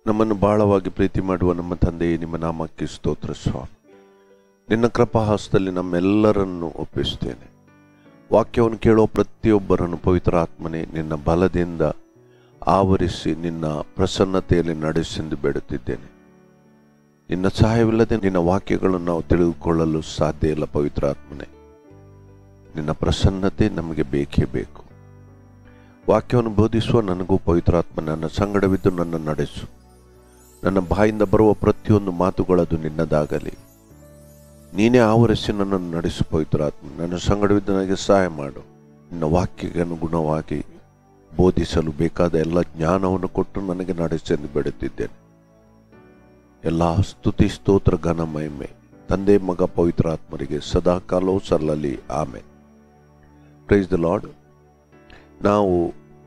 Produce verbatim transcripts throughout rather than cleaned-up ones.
ನಮ್ಮನ್ನು ಬಹಳವಾಗಿ ಪ್ರೀತಿ ಮಾಡುವ ನಮ್ಮ ತಂದೆಯೇ, ನಿಮ್ಮ ನಾಮಕ್ಕೆ ಸ್ತೋತ್ರ ಸ್ವಾಮಿ. ನಿನ್ನ ಕೃಪಾಹಸ್ತದಲ್ಲಿ ನಮ್ಮೆಲ್ಲರನ್ನು ಒಪ್ಪಿಸ್ತೇನೆ. ವಾಕ್ಯವನ್ನು ಕೇಳುವ ಪ್ರತಿಯೊಬ್ಬರನ್ನು ಪವಿತ್ರ ಆತ್ಮನೇ ನಿನ್ನ ಬಲದಿಂದ ಆವರಿಸಿ ನಿನ್ನ ಪ್ರಸನ್ನತೆಯಲ್ಲಿ ನಡೆಸೆಂದು ಬೇಡುತ್ತಿದ್ದೇನೆ. ನಿನ್ನ ಸಹಾಯವಿಲ್ಲದೆ ನಿನ್ನ ವಾಕ್ಯಗಳನ್ನು ನಾವು ತಿಳಿದುಕೊಳ್ಳಲು ಸಾಧ್ಯ ಇಲ್ಲ. ಪವಿತ್ರ ಆತ್ಮನೇ, ನಿನ್ನ ಪ್ರಸನ್ನತೆ ನಮಗೆ ಬೇಕೇ ಬೇಕು. ವಾಕ್ಯವನ್ನು ಬೋಧಿಸುವ ನನಗೂ ಪವಿತ್ರಾತ್ಮ ನನ್ನ ಸಂಗಡವಿದ್ದು ನನ್ನ ನಡೆಸು. ನನ್ನ ಬಾಯಿಂದ ಬರುವ ಪ್ರತಿಯೊಂದು ಮಾತುಗಳದು ನಿನ್ನದಾಗಲಿ. ನೀನೇ ಆವರಿಸಿ ನನ್ನನ್ನು ನಡೆಸು. ಪವಿತ್ರಾತ್ಮ ನನ್ನ ಸಂಗಡವಿದ್ದು ನನಗೆ ಸಹಾಯ ಮಾಡು. ನಿನ್ನ ವಾಕ್ಯಕ್ಕೆ ಅನುಗುಣವಾಗಿ ಬೋಧಿಸಲು ಬೇಕಾದ ಎಲ್ಲ ಜ್ಞಾನವನ್ನು ಕೊಟ್ಟು ನನಗೆ ನಡೆಸೆಂದು ಬೇಡುತ್ತಿದ್ದೇನೆ. ಎಲ್ಲ ಸ್ತುತಿ ಸ್ತೋತ್ರ ಘನ ಮಹಿಮೆ ತಂದೆ ಮಗ ಪವಿತ್ರಾತ್ಮರಿಗೆ ಸದಾ ಕಾಲವೂ ಸಲ್ಲಲಿ. ಆಮೆನ್. Praise the Lord. ನಾವು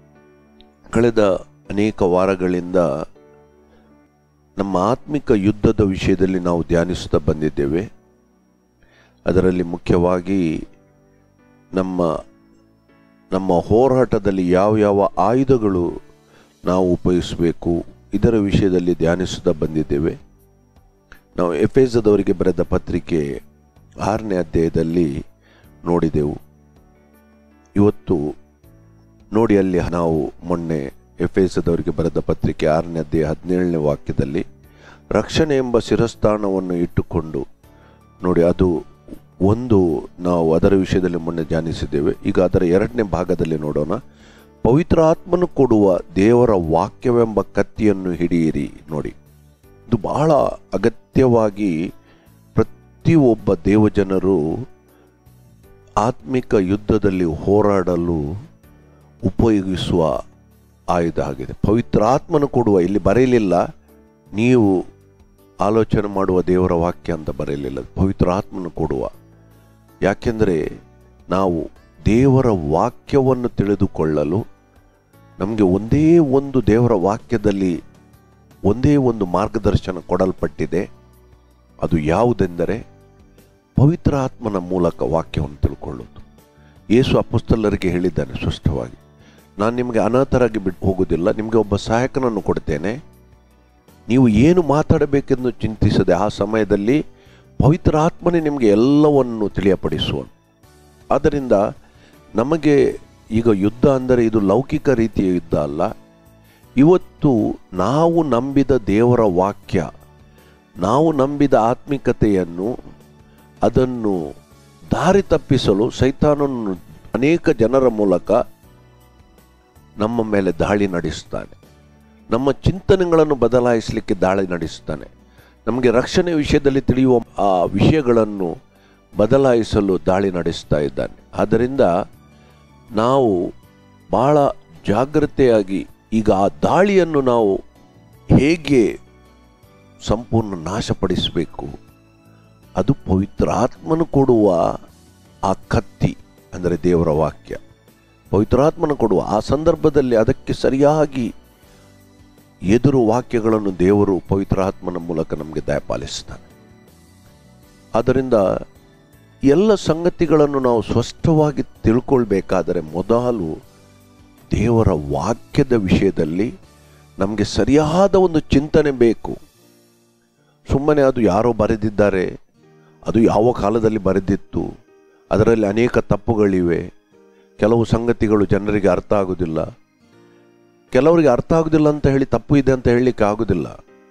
ಕಳೆದ ಅನೇಕ ವಾರಗಳಿಂದ ನಮ್ಮ ಆತ್ಮಿಕ ಯುದ್ಧದ ವಿಷಯದಲ್ಲಿ ನಾವು ಧ್ಯಾನಿಸುತ್ತಾ ಬಂದಿದ್ದೇವೆ. ಅದರಲ್ಲಿ ಮುಖ್ಯವಾಗಿ ನಮ್ಮ ನಮ್ಮ ಹೋರಾಟದಲ್ಲಿ ಯಾವ ಯಾವ ಆಯುಧಗಳು ನಾವು ಉಪಯೋಗಿಸಬೇಕು ಇದರ ವಿಷಯದಲ್ಲಿ ಧ್ಯಾನಿಸುತ್ತಾ ಬಂದಿದ್ದೇವೆ. ನಾವು ಎಫೆಸದವರಿಗೆ ಬರೆದ ಪತ್ರಿಕೆ ಆರನೇ ಅಧ್ಯಾಯದಲ್ಲಿ ನೋಡಿದೆವು. ಇವತ್ತು ನೋಡಿ, ಅಲ್ಲಿ ನಾವು ಮೊನ್ನೆ ಎಫೆಸದವರಿಗೆ ಬರೆದ ಪತ್ರಿಕೆ ಆರನೇ ಅಧ್ಯಾಯ ಹದಿನೇಳನೇ ವಾಕ್ಯದಲ್ಲಿ ರಕ್ಷಣೆ ಎಂಬ ಶಿರಸ್ಥಾನವನ್ನು ಇಟ್ಟುಕೊಂಡು ನೋಡಿ, ಅದು ಒಂದು ನಾವು ಅದರ ವಿಷಯದಲ್ಲಿ ಮೊನ್ನೆ ಧ್ಯಾನಿಸಿದ್ದೇವೆ. ಈಗ ಅದರ ಎರಡನೇ ಭಾಗದಲ್ಲಿ ನೋಡೋಣ. ಪವಿತ್ರ ಆತ್ಮನು ಕೊಡುವ ದೇವರ ವಾಕ್ಯವೆಂಬ ಕತ್ತಿಯನ್ನು ಹಿಡಿಯಿರಿ. ನೋಡಿ, ಇದು ಬಹಳ ಅಗತ್ಯವಾಗಿ ಪ್ರತಿಯೊಬ್ಬ ದೇವಜನರು ಆತ್ಮಿಕ ಯುದ್ಧದಲ್ಲಿ ಹೋರಾಡಲು ಉಪಯೋಗಿಸುವ ಆಯುಧ ಆಗಿದೆ. ಪವಿತ್ರ ಆತ್ಮನು ಕೊಡುವ, ಇಲ್ಲಿ ಬರೆಯಲಿಲ್ಲ ನೀವು ಆಲೋಚನೆ ಮಾಡುವ ದೇವರ ವಾಕ್ಯ ಅಂತ ಬರೆಯಲಿಲ್ಲ, ಪವಿತ್ರ ಆತ್ಮನು ಕೊಡುವ. ಯಾಕೆಂದರೆ ನಾವು ದೇವರ ವಾಕ್ಯವನ್ನು ತಿಳಿದುಕೊಳ್ಳಲು ನಮಗೆ ಒಂದೇ ಒಂದು ದೇವರ ವಾಕ್ಯದಲ್ಲಿ ಒಂದೇ ಒಂದು ಮಾರ್ಗದರ್ಶನ ಕೊಡಲ್ಪಟ್ಟಿದೆ. ಅದು ಯಾವುದೆಂದರೆ ಪವಿತ್ರ ಆತ್ಮನ ಮೂಲಕ ವಾಕ್ಯವನ್ನು ತಿಳ್ಕೊಳ್ಳೋದು. ಯೇಸು ಅಪೊಸ್ತಲರಿಗೆ ಹೇಳಿದ್ದಾನೆ ಸ್ಪಷ್ಟವಾಗಿ, ನಾನು ನಿಮಗೆ ಅನಾಥರಾಗಿ ಬಿಟ್ಟು ಹೋಗುವುದಿಲ್ಲ, ನಿಮಗೆ ಒಬ್ಬ ಸಹಾಯಕನನ್ನು ಕೊಡ್ತೇನೆ. ನೀವು ಏನು ಮಾತಾಡಬೇಕೆಂದು ಚಿಂತಿಸದೆ ಆ ಸಮಯದಲ್ಲಿ ಪವಿತ್ರ ಆತ್ಮನೇ ನಿಮಗೆ ಎಲ್ಲವನ್ನು ತಿಳಿಯಪಡಿಸುವನು. ಆದ್ದರಿಂದ ನಮಗೆ ಈಗ ಯುದ್ಧ ಅಂದರೆ ಇದು ಲೌಕಿಕ ರೀತಿಯ ಯುದ್ಧ ಅಲ್ಲ. ಇವತ್ತು ನಾವು ನಂಬಿದ ದೇವರ ವಾಕ್ಯ, ನಾವು ನಂಬಿದ ಆತ್ಮಿಕತೆಯನ್ನು ಅದನ್ನು ದಾರಿ ತಪ್ಪಿಸಲು ಸೈತಾನನು ಅನೇಕ ಜನರ ಮೂಲಕ ನಮ್ಮ ಮೇಲೆ ದಾಳಿ ನಡೆಸ್ತಾನೆ. ನಮ್ಮ ಚಿಂತನೆಗಳನ್ನು ಬದಲಾಯಿಸಲಿಕ್ಕೆ ದಾಳಿ ನಡೆಸ್ತಾನೆ. ನಮಗೆ ರಕ್ಷಣೆ ವಿಷಯದಲ್ಲಿ ತಿಳಿಯುವ ಆ ವಿಷಯಗಳನ್ನು ಬದಲಾಯಿಸಲು ದಾಳಿ ನಡೆಸ್ತಾ ಇದ್ದಾನೆ. ಆದ್ದರಿಂದ ನಾವು ಬಹಳ ಜಾಗ್ರತೆಯಾಗಿ ಈಗ ಆ ದಾಳಿಯನ್ನು ನಾವು ಹೇಗೆ ಸಂಪೂರ್ಣ ನಾಶಪಡಿಸಬೇಕು, ಅದು ಪವಿತ್ರ ಆತ್ಮನು ಕೊಡುವ ಆ ಕತ್ತಿ ಅಂದರೆ ದೇವರ ವಾಕ್ಯ. ಪವಿತ್ರಾತ್ಮನ ಕೊಡುವ ಆ ಸಂದರ್ಭದಲ್ಲಿ ಅದಕ್ಕೆ ಸರಿಯಾಗಿ ಎದುರು ವಾಕ್ಯಗಳನ್ನು ದೇವರು ಪವಿತ್ರಾತ್ಮನ ಮೂಲಕ ನಮಗೆ ದಯಪಾಲಿಸ್ತಾನೆ. ಆದ್ದರಿಂದ ಎಲ್ಲ ಸಂಗತಿಗಳನ್ನು ನಾವು ಸ್ಪಷ್ಟವಾಗಿ ತಿಳ್ಕೊಳ್ಬೇಕಾದರೆ ಮೊದಲು ದೇವರ ವಾಕ್ಯದ ವಿಷಯದಲ್ಲಿ ನಮಗೆ ಸರಿಯಾದ ಒಂದು ಚಿಂತನೆ ಬೇಕು. ಸುಮ್ಮನೆ ಅದು ಯಾರೋ ಬರೆದಿದ್ದಾರೆ, ಅದು ಯಾವ ಕಾಲದಲ್ಲಿ ಬರೆದಿತ್ತು, ಅದರಲ್ಲಿ ಅನೇಕ ತಪ್ಪುಗಳಿವೆ, ಕೆಲವು ಸಂಗತಿಗಳು ಜನರಿಗೆ ಅರ್ಥ ಆಗುವುದಿಲ್ಲ, ಕೆಲವರಿಗೆ ಅರ್ಥ ಆಗುವುದಿಲ್ಲ ಅಂತ ಹೇಳಿ ತಪ್ಪು ಇದೆ ಅಂತ ಹೇಳಲಿಕ್ಕೆ ಆಗುವುದಿಲ್ಲ.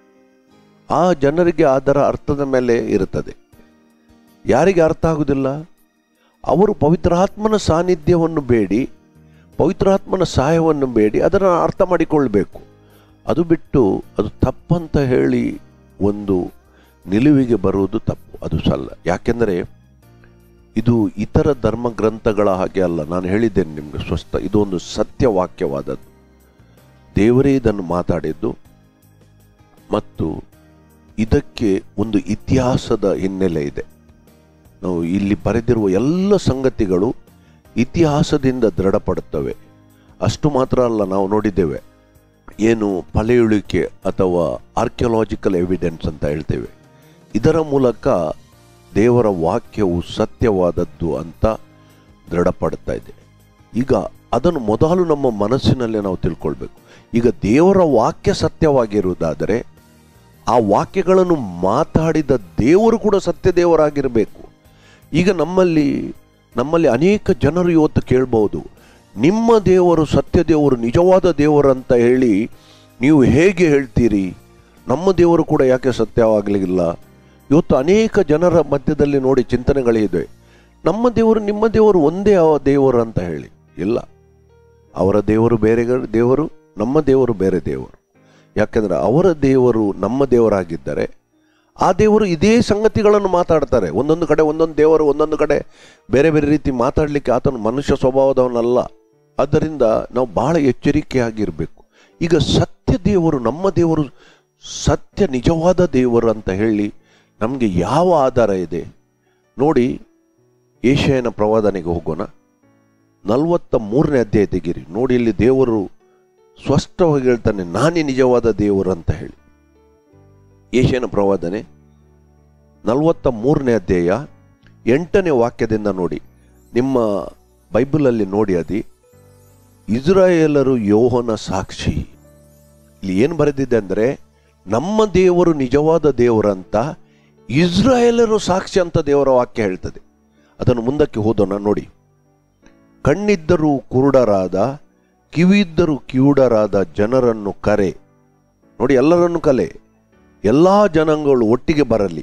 ಆ ಜನರಿಗೆ ಅದರ ಅರ್ಥದ ಮೇಲೆ ಇರುತ್ತದೆ. ಯಾರಿಗೆ ಅರ್ಥ ಆಗುವುದಿಲ್ಲ ಅವರು ಪವಿತ್ರಾತ್ಮನ ಸಾನ್ನಿಧ್ಯವನ್ನು ಬೇಡಿ, ಪವಿತ್ರಾತ್ಮನ ಸಹಾಯವನ್ನು ಬೇಡಿ ಅದನ್ನು ಅರ್ಥ ಮಾಡಿಕೊಳ್ಬೇಕು. ಅದು ಬಿಟ್ಟು ಅದು ತಪ್ಪಂತ ಹೇಳಿ ಒಂದು ನಿಲುವಿಗೆ ಬರುವುದು ತಪ್ಪು, ಅದು ಸಲ್ಲ. ಯಾಕೆಂದರೆ ಇದು ಇತರ ಧರ್ಮ ಗ್ರಂಥಗಳ ಹಾಗೆ ಅಲ್ಲ. ನಾನು ಹೇಳಿದ್ದೇನೆ ನಿಮಗೆ ಸ್ವಸ್ಥ, ಇದೊಂದು ಸತ್ಯವಾಕ್ಯವಾದದ್ದು. ದೇವರೇ ಇದನ್ನು ಮಾತಾಡಿದ್ದು ಮತ್ತು ಇದಕ್ಕೆ ಒಂದು ಇತಿಹಾಸದ ಹಿನ್ನೆಲೆ ಇದೆ. ನಾವು ಇಲ್ಲಿ ಬರೆದಿರುವ ಎಲ್ಲ ಸಂಗತಿಗಳು ಇತಿಹಾಸದಿಂದ ದೃಢಪಡುತ್ತವೆ. ಅಷ್ಟು ಮಾತ್ರ ಅಲ್ಲ, ನಾವು ನೋಡಿದ್ದೇವೆ ಏನು ಪಳೆಯುಳಿಕೆ ಅಥವಾ ಆರ್ಕಿಯಾಲಜಿಕಲ್ ಎವಿಡೆನ್ಸ್ ಅಂತ ಹೇಳ್ತೇವೆ. ಇದರ ಮೂಲಕ ದೇವರ ವಾಕ್ಯವು ಸತ್ಯವಾದದ್ದು ಅಂತ ದೃಢಪಡ್ತಾ ಇದೆ. ಈಗ ಅದನ್ನು ಮೊದಲು ನಮ್ಮ ಮನಸ್ಸಿನಲ್ಲೇ ನಾವು ತಿಳ್ಕೊಳ್ಬೇಕು. ಈಗ ದೇವರ ವಾಕ್ಯ ಸತ್ಯವಾಗಿರುವುದಾದರೆ ಆ ವಾಕ್ಯಗಳನ್ನು ಮಾತಾಡಿದ ದೇವರು ಕೂಡ ಸತ್ಯ ದೇವರಾಗಿರಬೇಕು. ಈಗ ನಮ್ಮಲ್ಲಿ ನಮ್ಮಲ್ಲಿ ಅನೇಕ ಜನರು ಇವತ್ತು ಕೇಳ್ಬೋದು, ನಿಮ್ಮ ದೇವರು ಸತ್ಯ ದೇವರು, ನಿಜವಾದ ದೇವರು ಅಂತ ಹೇಳಿ ನೀವು ಹೇಗೆ ಹೇಳ್ತೀರಿ? ನಮ್ಮ ದೇವರು ಕೂಡ ಯಾಕೆ ಸತ್ಯವಾಗಲಿಲ್ಲ? ಇವತ್ತು ಅನೇಕ ಜನರ ಮಧ್ಯದಲ್ಲಿ ನೋಡಿ ಚಿಂತನೆಗಳಿದೆ, ನಮ್ಮ ದೇವರು ನಿಮ್ಮ ದೇವರು ಒಂದೇ ದೇವರು ಅಂತ ಹೇಳಿ. ಇಲ್ಲ, ಅವರ ದೇವರು ಬೇರೆ ದೇವರು, ನಮ್ಮ ದೇವರು ಬೇರೆ ದೇವರು. ಯಾಕೆಂದರೆ ಅವರ ದೇವರು ನಮ್ಮ ದೇವರಾಗಿದ್ದರೆ ಆ ದೇವರು ಇದೇ ಸಂಗತಿಗಳನ್ನು ಮಾತಾಡ್ತಾರೆ. ಒಂದೊಂದು ಕಡೆ ಒಂದೊಂದು ದೇವರು ಒಂದೊಂದು ಕಡೆ ಬೇರೆ ಬೇರೆ ರೀತಿ ಮಾತಾಡಲಿಕ್ಕೆ ಆತನು ಮನುಷ್ಯ ಸ್ವಭಾವದವನಲ್ಲ. ಆದ್ದರಿಂದ ನಾವು ಬಹಳ ಎಚ್ಚರಿಕೆಯಾಗಿರಬೇಕು. ಈಗ ಸತ್ಯ ದೇವರು, ನಮ್ಮ ದೇವರು ಸತ್ಯ ನಿಜವಾದ ದೇವರು ಅಂತ ಹೇಳಿ ನಮಗೆ ಯಾವ ಆಧಾರ ಇದೆ? ನೋಡಿ, ಯೆಶಾಯನ ಪ್ರವಾದನೆಗೆ ಹೋಗೋಣ. ನಲವತ್ತ ಮೂರನೇ ಅಧ್ಯಾಯ ತೆಗಿರಿ. ನೋಡಿ, ಇಲ್ಲಿ ದೇವರು ಸ್ಪಷ್ಟವಾಗಿ ಹೇಳ್ತಾನೆ, ನಾನೇ ನಿಜವಾದ ದೇವರು ಅಂತ ಹೇಳಿ. ಯೆಶಾಯನ ಪ್ರವಾದನೆ ನಲವತ್ತ ಮೂರನೇ ಅಧ್ಯಾಯ ಎಂಟನೇ ವಾಕ್ಯದಿಂದ ನೋಡಿ. ನಿಮ್ಮ ಬೈಬಲಲ್ಲಿ ನೋಡಿ, ಅದಿ ಇಸ್ರಾಯೇಲರು ಯೆಹೋವನ ಸಾಕ್ಷಿ. ಇಲ್ಲಿ ಏನು ಬರೆದಿದೆ ಅಂದರೆ, ನಮ್ಮ ದೇವರು ನಿಜವಾದ ದೇವರಂತ ಇಸ್ರಾಯೇಲರು ಸಾಕ್ಷಿ ಅಂತ ದೇವರ ವಾಕ್ಯ ಹೇಳ್ತದೆ. ಅದನ್ನು ಮುಂದಕ್ಕೆ ಹೋದೋಣ. ನೋಡಿ, ಕಣ್ಣಿದ್ದರೂ ಕುರುಡರಾದ, ಕಿವಿದ್ದರೂ ಕಿವುಡರಾದ ಜನರನ್ನು ಕರೆ. ನೋಡಿ, ಎಲ್ಲರನ್ನು ಕಲೆ, ಎಲ್ಲ ಜನಾಂಗಗಳು ಒಟ್ಟಿಗೆ ಬರಲಿ,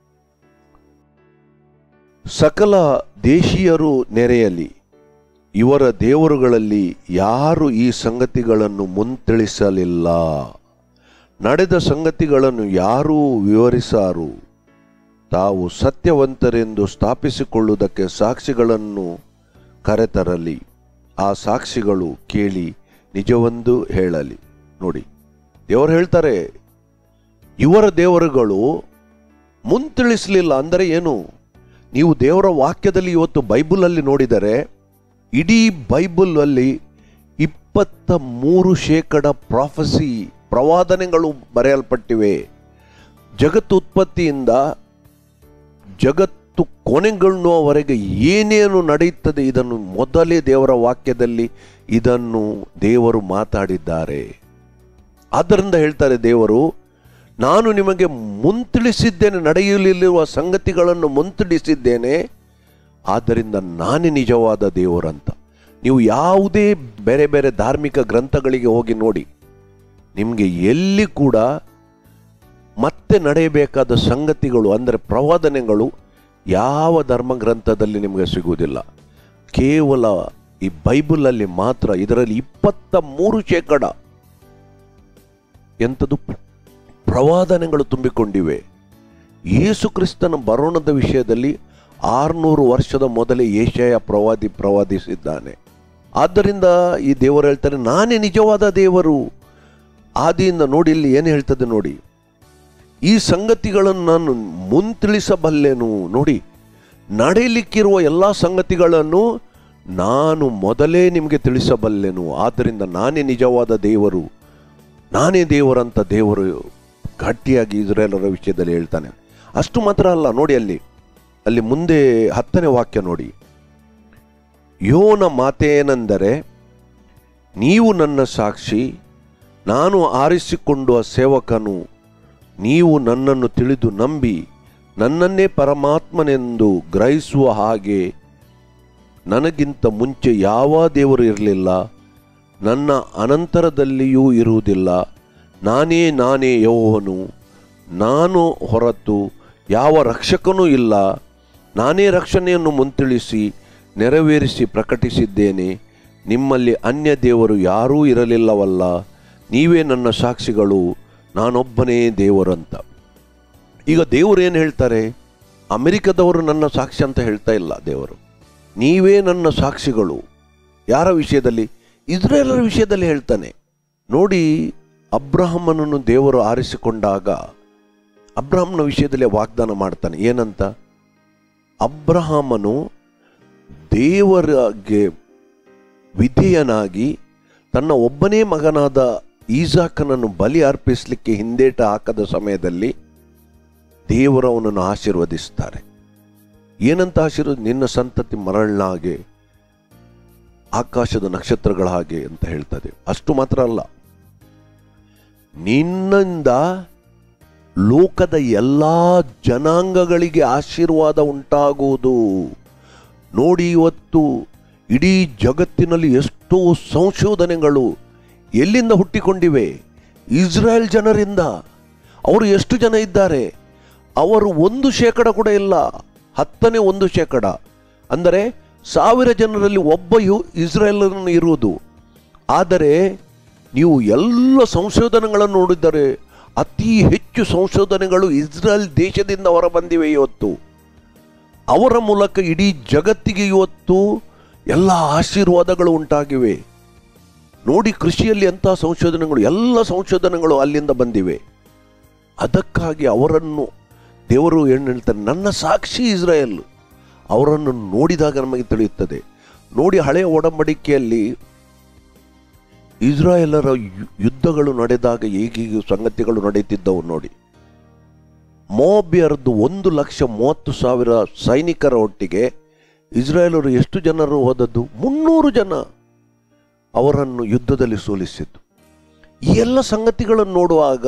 ಸಕಲ ದೇಶೀಯರು ನೆರೆಯಲಿ. ಇವರ ದೇವರುಗಳಲ್ಲಿ ಯಾರು ಈ ಸಂಗತಿಗಳನ್ನು ಮುಂತಿಳಿಸಲಿಲ್ಲ, ನಡೆದ ಸಂಗತಿಗಳನ್ನು ಯಾರೂ ವಿವರಿಸಾರು. ತಾವು ಸತ್ಯವಂತರೆಂದು ಸ್ಥಾಪಿಸಿಕೊಳ್ಳುವುದಕ್ಕೆ ಸಾಕ್ಷಿಗಳನ್ನು ಕರೆತರಲಿ, ಆ ಸಾಕ್ಷಿಗಳು ಕೇಳಿ ನಿಜವೆಂದು ಹೇಳಲಿ. ನೋಡಿ, ದೇವರು ಹೇಳ್ತಾರೆ, ಇವರ ದೇವರುಗಳು ಮುಂತಿಳಿಸಲಿಲ್ಲ ಅಂದರೆ ಏನು? ನೀವು ದೇವರ ವಾಕ್ಯದಲ್ಲಿ ಇವತ್ತು ಬೈಬಲಲ್ಲಿ ನೋಡಿದರೆ, ಇಡೀ ಬೈಬಲಲ್ಲಿ ಇಪ್ಪತ್ತ ಮೂರು ಶೇಕಡ ಪ್ರಾಫಸಿ ಪ್ರವಾದನೆಗಳು ಬರೆಯಲ್ಪಟ್ಟಿವೆ. ಜಗತ್ತು ಉತ್ಪತ್ತಿಯಿಂದ ಜಗತ್ತು ಕೊನೆಗೊಳ್ಳುವವರೆಗೆ ಏನೇನು ನಡೆಯುತ್ತದೆ ಇದನ್ನು ಮೊದಲೇ ದೇವರ ವಾಕ್ಯದಲ್ಲಿ ಇದನ್ನು ದೇವರು ಮಾತಾಡಿದ್ದಾರೆ. ಆದ್ದರಿಂದ ಹೇಳ್ತಾರೆ ದೇವರು, ನಾನು ನಿಮಗೆ ಮುಂತಿಳಿಸಿದ್ದೇನೆ, ನಡೆಯಲಿರುವ ಸಂಗತಿಗಳನ್ನು ಮುಂತಿಳಿಸಿದ್ದೇನೆ, ಆದ್ದರಿಂದ ನಾನೇ ನಿಜವಾದ ದೇವರಂತ. ನೀವು ಯಾವುದೇ ಬೇರೆ ಬೇರೆ ಧಾರ್ಮಿಕ ಗ್ರಂಥಗಳಿಗೆ ಹೋಗಿ ನೋಡಿ, ನಿಮಗೆ ಎಲ್ಲಿ ಕೂಡ ಮತ್ತೆ ನಡೆಯಬೇಕಾದ ಸಂಗತಿಗಳು ಅಂದರೆ ಪ್ರವಾದನೆಗಳು ಯಾವ ಧರ್ಮ ಗ್ರಂಥದಲ್ಲಿ ನಿಮಗೆ ಸಿಗುವುದಿಲ್ಲ. ಕೇವಲ ಈ ಬೈಬಲಲ್ಲಿ ಮಾತ್ರ ಇದರಲ್ಲಿ ಇಪ್ಪತ್ತ ಮೂರು ಶೇಕಡ ಎಂಥದ್ದು ಪ್ರವಾದನೆಗಳು ತುಂಬಿಕೊಂಡಿವೆ. ಯೇಸು ಕ್ರಿಸ್ತನ ಬರೋಣದ ವಿಷಯದಲ್ಲಿ ಆರುನೂರು ವರ್ಷದ ಮೊದಲೇ ಯೆಶಾಯ ಪ್ರವಾದಿ ಪ್ರವಾದಿಸಿದ್ದಾನೆ. ಆದ್ದರಿಂದ ಈ ದೇವರು ಹೇಳ್ತಾರೆ, ನಾನೇ ನಿಜವಾದ ದೇವರು. ಆದಿಯಿಂದ ನೋಡಿ, ಇಲ್ಲಿ ಏನು ಹೇಳ್ತದೆ ನೋಡಿ, ಈ ಸಂಗತಿಗಳನ್ನು ನಾನು ಮುಂತಿಳಿಸಬಲ್ಲೆನು. ನೋಡಿ, ನಡೆಯಲಿಕ್ಕಿರುವ ಎಲ್ಲ ಸಂಗತಿಗಳನ್ನು ನಾನು ಮೊದಲೇ ನಿಮಗೆ ತಿಳಿಸಬಲ್ಲೆನು. ಆದ್ದರಿಂದ ನಾನೇ ನಿಜವಾದ ದೇವರು, ನಾನೇ ದೇವರಂತ ದೇವರು ಗಟ್ಟಿಯಾಗಿ ಇಸ್ರಾಯೇಲರ ವಿಷಯದಲ್ಲಿ ಹೇಳ್ತಾನೆ. ಅಷ್ಟು ಮಾತ್ರ ಅಲ್ಲ, ನೋಡಿ ಅಲ್ಲಿ ಅಲ್ಲಿ ಮುಂದೆ ಹತ್ತನೇ ವಾಕ್ಯ ನೋಡಿ. ಯೆಹೋವನ ಮಾತೇನೆಂದರೆ, ನೀವು ನನ್ನ ಸಾಕ್ಷಿ, ನಾನು ಆರಿಸಿಕೊಂಡ ಸೇವಕನು, ನೀವು ನನ್ನನ್ನು ತಿಳಿದು ನಂಬಿ ನನ್ನನ್ನೇ ಪರಮಾತ್ಮನೆಂದು ಗ್ರಹಿಸುವ ಹಾಗೆ ನನಗಿಂತ ಮುಂಚೆ ಯಾವ ದೇವರು ಇರಲಿಲ್ಲ, ನನ್ನ ಅನಂತರದಲ್ಲಿಯೂ ಇರುವುದಿಲ್ಲ. ನಾನೇ ನಾನೇ ಯೆಹೋವನು, ನಾನು ಹೊರತು ಯಾವ ರಕ್ಷಕನೂ ಇಲ್ಲ. ನಾನೇ ರಕ್ಷಣೆಯನ್ನು ಮುಂತಿಳಿಸಿ ನೆರವೇರಿಸಿ ಪ್ರಕಟಿಸಿದ್ದೇನೆ. ನಿಮ್ಮಲ್ಲಿ ಅನ್ಯ ದೇವರು ಯಾರೂ ಇರಲಿಲ್ಲವಲ್ಲ. ನೀವೇ ನನ್ನ ಸಾಕ್ಷಿಗಳು, ನಾನೊಬ್ಬನೇ ದೇವರಂತ. ಈಗ ದೇವರು ಏನು ಹೇಳ್ತಾರೆ? ಅಮೆರಿಕದವರು ನನ್ನ ಸಾಕ್ಷಿ ಅಂತ ಹೇಳ್ತಾ ಇಲ್ಲ ದೇವರು. ನೀವೇ ನನ್ನ ಸಾಕ್ಷಿಗಳು. ಯಾರ ವಿಷಯದಲ್ಲಿ? ಇಸ್ರಾಯೇಲರ ವಿಷಯದಲ್ಲಿ ಹೇಳ್ತಾನೆ. ನೋಡಿ, ಅಬ್ರಹಾಮನನ್ನು ದೇವರು ಆರಿಸಿಕೊಂಡಾಗ ಅಬ್ರಹಾಮನ ವಿಷಯದಲ್ಲಿ ವಾಗ್ದಾನ ಮಾಡ್ತಾನೆ. ಏನಂತ? ಅಬ್ರಹಾಮನು ದೇವರಿಗೆ ವಿಧೇಯನಾಗಿ ತನ್ನ ಒಬ್ಬನೇ ಮಗನಾದ ಈಸಾಕನನ್ನು ಬಲಿ ಅರ್ಪಿಸಲಿಕ್ಕೆ ಹಿಂದೇಟ ಹಾಕದ ಸಮಯದಲ್ಲಿ ದೇವರು ಅವನನ್ನು ಆಶೀರ್ವದಿಸ್ತಾರೆ. ಏನಂತ ಆಶೀರ್ವಾದ? ನಿನ್ನ ಸಂತತಿ ಮರಳಿನ ಹಾಗೆ, ಆಕಾಶದ ನಕ್ಷತ್ರಗಳ ಹಾಗೆ ಅಂತ ಹೇಳ್ತದೆ. ಅಷ್ಟು ಮಾತ್ರ ಅಲ್ಲ, ನಿನ್ನಿಂದ ಲೋಕದ ಎಲ್ಲ ಜನಾಂಗಗಳಿಗೆ ಆಶೀರ್ವಾದ ಉಂಟಾಗುವುದು. ನೋಡಿ, ಇವತ್ತು ಇಡೀ ಜಗತ್ತಿನಲ್ಲಿ ಎಷ್ಟೋ ಸಂಶೋಧನೆಗಳು ಎಲ್ಲಿಂದ ಹುಟ್ಟಿಕೊಂಡಿವೆ? ಇಸ್ರಾಯೇಲ್ ಜನರಿಂದ. ಅವರು ಎಷ್ಟು ಜನ ಇದ್ದಾರೆ? ಅವರು ಒಂದು ಶೇಕಡ ಕೂಡ ಇಲ್ಲ, ಹತ್ತನೇ ಒಂದು ಶೇಕಡ. ಅಂದರೆ ಸಾವಿರ ಜನರಲ್ಲಿ ಒಬ್ಬ ಯು ಇಸ್ರಾಯೇಲನ್ನು ಇರುವುದು. ಆದರೆ ನೀವು ಎಲ್ಲ ಸಂಶೋಧನೆಗಳನ್ನು ನೋಡಿದರೆ ಅತಿ ಹೆಚ್ಚು ಸಂಶೋಧನೆಗಳು ಇಸ್ರಾಯೇಲ್ ದೇಶದಿಂದ ಹೊರ ಬಂದಿವೆ. ಇವತ್ತು ಅವರ ಮೂಲಕ ಇಡೀ ಜಗತ್ತಿಗೆ ಇವತ್ತು ಎಲ್ಲ ಆಶೀರ್ವಾದಗಳು ಉಂಟಾಗಿವೆ. ನೋಡಿ, ಕೃಷಿಯಲ್ಲಿ ಎಂಥ ಸಂಶೋಧನೆಗಳು, ಎಲ್ಲ ಸಂಶೋಧನೆಗಳು ಅಲ್ಲಿಂದ ಬಂದಿವೆ. ಅದಕ್ಕಾಗಿ ಅವರನ್ನು ದೇವರು ಏನು ಹೇಳ್ತಾರೆ, ನನ್ನ ಸಾಕ್ಷಿ ಇಸ್ರಾಯೇಲ್. ಅವರನ್ನು ನೋಡಿದಾಗ ನಮಗೆ ತಿಳಿಯುತ್ತದೆ. ನೋಡಿ, ಹಳೆಯ ಒಡಂಬಡಿಕೆಯಲ್ಲಿ ಇಸ್ರಾಯೇಲರ ಯುದ್ಧಗಳು ನಡೆದಾಗ ಹೇಗೆ ಸಂಗತಿಗಳು ನಡೆಯುತ್ತಿದ್ದವು ನೋಡಿ. ಮೋಬಿಯರದ್ದು ಒಂದು ಲಕ್ಷ ಮೂವತ್ತು ಸಾವಿರ ಸೈನಿಕರ ಒಟ್ಟಿಗೆ ಇಸ್ರಾಯೇಲರು ಎಷ್ಟು ಜನರು ಹೋದದ್ದು? ಮುನ್ನೂರು ಜನ ಅವರನ್ನು ಯುದ್ಧದಲ್ಲಿ ಸೋಲಿಸಿದ್ದು. ಈ ಎಲ್ಲ ಸಂಗತಿಗಳನ್ನು ನೋಡುವಾಗ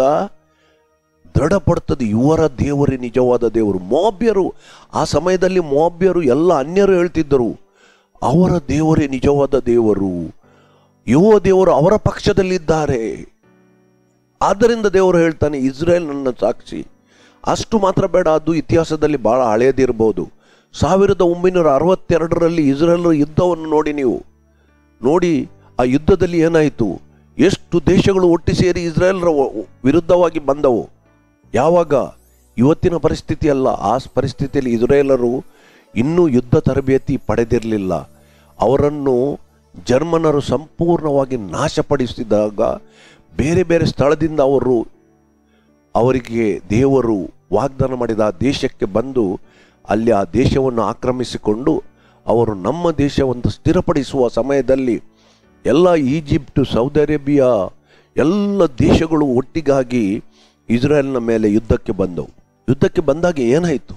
ದೃಢಪಡ್ತದೆ, ಇವರ ದೇವರೇ ನಿಜವಾದ ದೇವರು. ಮೋಬ್ಯರು, ಆ ಸಮಯದಲ್ಲಿ ಮೋಬ್ಯರು ಎಲ್ಲ ಅನ್ಯರು ಹೇಳ್ತಿದ್ದರು, ಅವರ ದೇವರೇ ನಿಜವಾದ ದೇವರು, ಯೆಹೋವ ದೇವರು ಅವರ ಪಕ್ಷದಲ್ಲಿದ್ದಾರೆ. ಆದ್ದರಿಂದ ದೇವರು ಹೇಳ್ತಾನೆ, ಇಸ್ರಾಯೇಲ್ ನನ್ನ ಸಾಕ್ಷಿ. ಅಷ್ಟು ಮಾತ್ರ ಬೇಡ, ಅದು ಇತಿಹಾಸದಲ್ಲಿ ಬಹಳ ಹಳೆಯದಿರಬಹುದು. ಸಾವಿರದ ಒಂಬೈನೂರ ಅರವತ್ತೆರಡರಲ್ಲಿ ಇಸ್ರಾಯೇಲ್ ಯುದ್ಧವನ್ನು ನೋಡಿ, ನೀವು ನೋಡಿ ಆ ಯುದ್ಧದಲ್ಲಿ ಏನಾಯಿತು? ಎಷ್ಟು ದೇಶಗಳು ಒಟ್ಟು ಸೇರಿ ಇಸ್ರಾಯೇಲರ ವಿರುದ್ಧವಾಗಿ ಬಂದವು. ಯಾವಾಗ? ಇವತ್ತಿನ ಪರಿಸ್ಥಿತಿ ಅಲ್ಲ. ಆ ಪರಿಸ್ಥಿತಿಯಲ್ಲಿ ಇಸ್ರಾಯೇಲರು ಇನ್ನೂ ಯುದ್ಧ ತರಬೇತಿ ಪಡೆದಿರಲಿಲ್ಲ. ಅವರನ್ನು ಜರ್ಮನರು ಸಂಪೂರ್ಣವಾಗಿ ನಾಶಪಡಿಸಿದಾಗ ಬೇರೆ ಬೇರೆ ಸ್ಥಳದಿಂದ ಅವರು ಅವರಿಗೆ ದೇವರು ವಾಗ್ದಾನ ಮಾಡಿದ ಆ ದೇಶಕ್ಕೆ ಬಂದು ಅಲ್ಲಿ ಆ ದೇಶವನ್ನು ಆಕ್ರಮಿಸಿಕೊಂಡು ಅವರು ನಮ್ಮ ದೇಶವನ್ನು ಸ್ಥಿರಪಡಿಸುವ ಸಮಯದಲ್ಲಿ ಎಲ್ಲ ಈಜಿಪ್ಟ್, ಸೌದಿ ಅರೇಬಿಯಾ ಎಲ್ಲ ದೇಶಗಳು ಒಟ್ಟಿಗಾಗಿ ಇಸ್ರಾಯೇಲ್ನ ಮೇಲೆ ಯುದ್ಧಕ್ಕೆ ಬಂದವು. ಯುದ್ಧಕ್ಕೆ ಬಂದಾಗ ಏನಾಯಿತು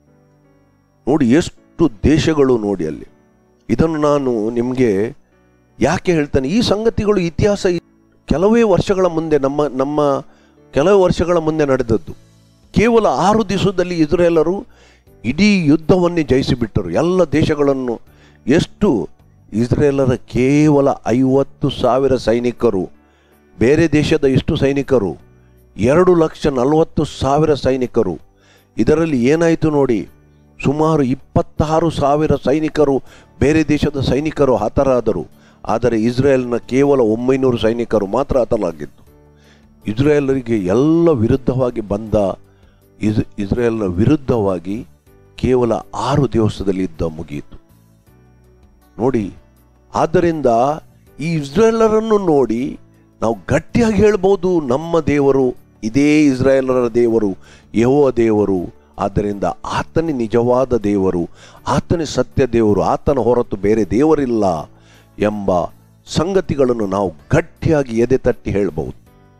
ನೋಡಿ, ಎಷ್ಟು ದೇಶಗಳು ನೋಡಿ ಅಲ್ಲಿ. ಇದನ್ನು ನಾನು ನಿಮಗೆ ಯಾಕೆ ಹೇಳ್ತೇನೆ? ಈ ಸಂಗತಿಗಳು ಇತಿಹಾಸ ಕೆಲವೇ ವರ್ಷಗಳ ಮುಂದೆ, ನಮ್ಮ ನಮ್ಮ ಕೆಲವೇ ವರ್ಷಗಳ ಮುಂದೆ ನಡೆದದ್ದು. ಕೇವಲ ಆರು ದಿವಸದಲ್ಲಿ ಇಸ್ರಾಯೇಲರು ಇಡೀ ಯುದ್ಧವನ್ನೇ ಜಯಿಸಿಬಿಟ್ಟರು, ಎಲ್ಲ ದೇಶಗಳನ್ನು. ಎಷ್ಟು? ಇಸ್ರಾಯೇಲರ ಕೇವಲ ಐವತ್ತು ಸಾವಿರ ಸೈನಿಕರು, ಬೇರೆ ದೇಶದ ಎಷ್ಟು ಸೈನಿಕರು? ಎರಡು ಲಕ್ಷ ನಲವತ್ತು ಸಾವಿರ ಸೈನಿಕರು. ಇದರಲ್ಲಿ ಏನಾಯಿತು ನೋಡಿ, ಸುಮಾರು ಇಪ್ಪತ್ತಾರು ಸಾವಿರ ಸೈನಿಕರು, ಬೇರೆ ದೇಶದ ಸೈನಿಕರು ಹತರಾದರು. ಆದರೆ ಇಸ್ರಾಯೇಲ್ನ ಕೇವಲ ಒಂಬೈನೂರು ಸೈನಿಕರು ಮಾತ್ರ ಹತರಾಗಿದ್ದು. ಇಸ್ರಾಯೇಲರಿಗೆ ಎಲ್ಲ ವಿರುದ್ಧವಾಗಿ ಬಂದ ಇಸ್ ಇಸ್ರಾಯೇಲ್ನ ವಿರುದ್ಧವಾಗಿ ಕೇವಲ ಆರು ದಿವಸದಲ್ಲಿ ಯುದ್ಧ ಮುಗಿಯಿತು ನೋಡಿ. ಆದ್ದರಿಂದ ಈ ಇಸ್ರಾಯೇಲರನ್ನು ನೋಡಿ ನಾವು ಗಟ್ಟಿಯಾಗಿ ಹೇಳ್ಬೋದು, ನಮ್ಮ ದೇವರು ಇದೇ ಇಸ್ರಾಯೇಲರ ದೇವರು, ಯೆಹೋವ ದೇವರು. ಆದ್ದರಿಂದ ಆತನೇ ನಿಜವಾದ ದೇವರು, ಆತನೇ ಸತ್ಯ ದೇವರು, ಆತನ ಹೊರತು ಬೇರೆ ದೇವರಿಲ್ಲ ಎಂಬ ಸಂಗತಿಗಳನ್ನು ನಾವು ಗಟ್ಟಿಯಾಗಿ ಎದೆ ತಟ್ಟಿ ಹೇಳ್ಬಹುದು.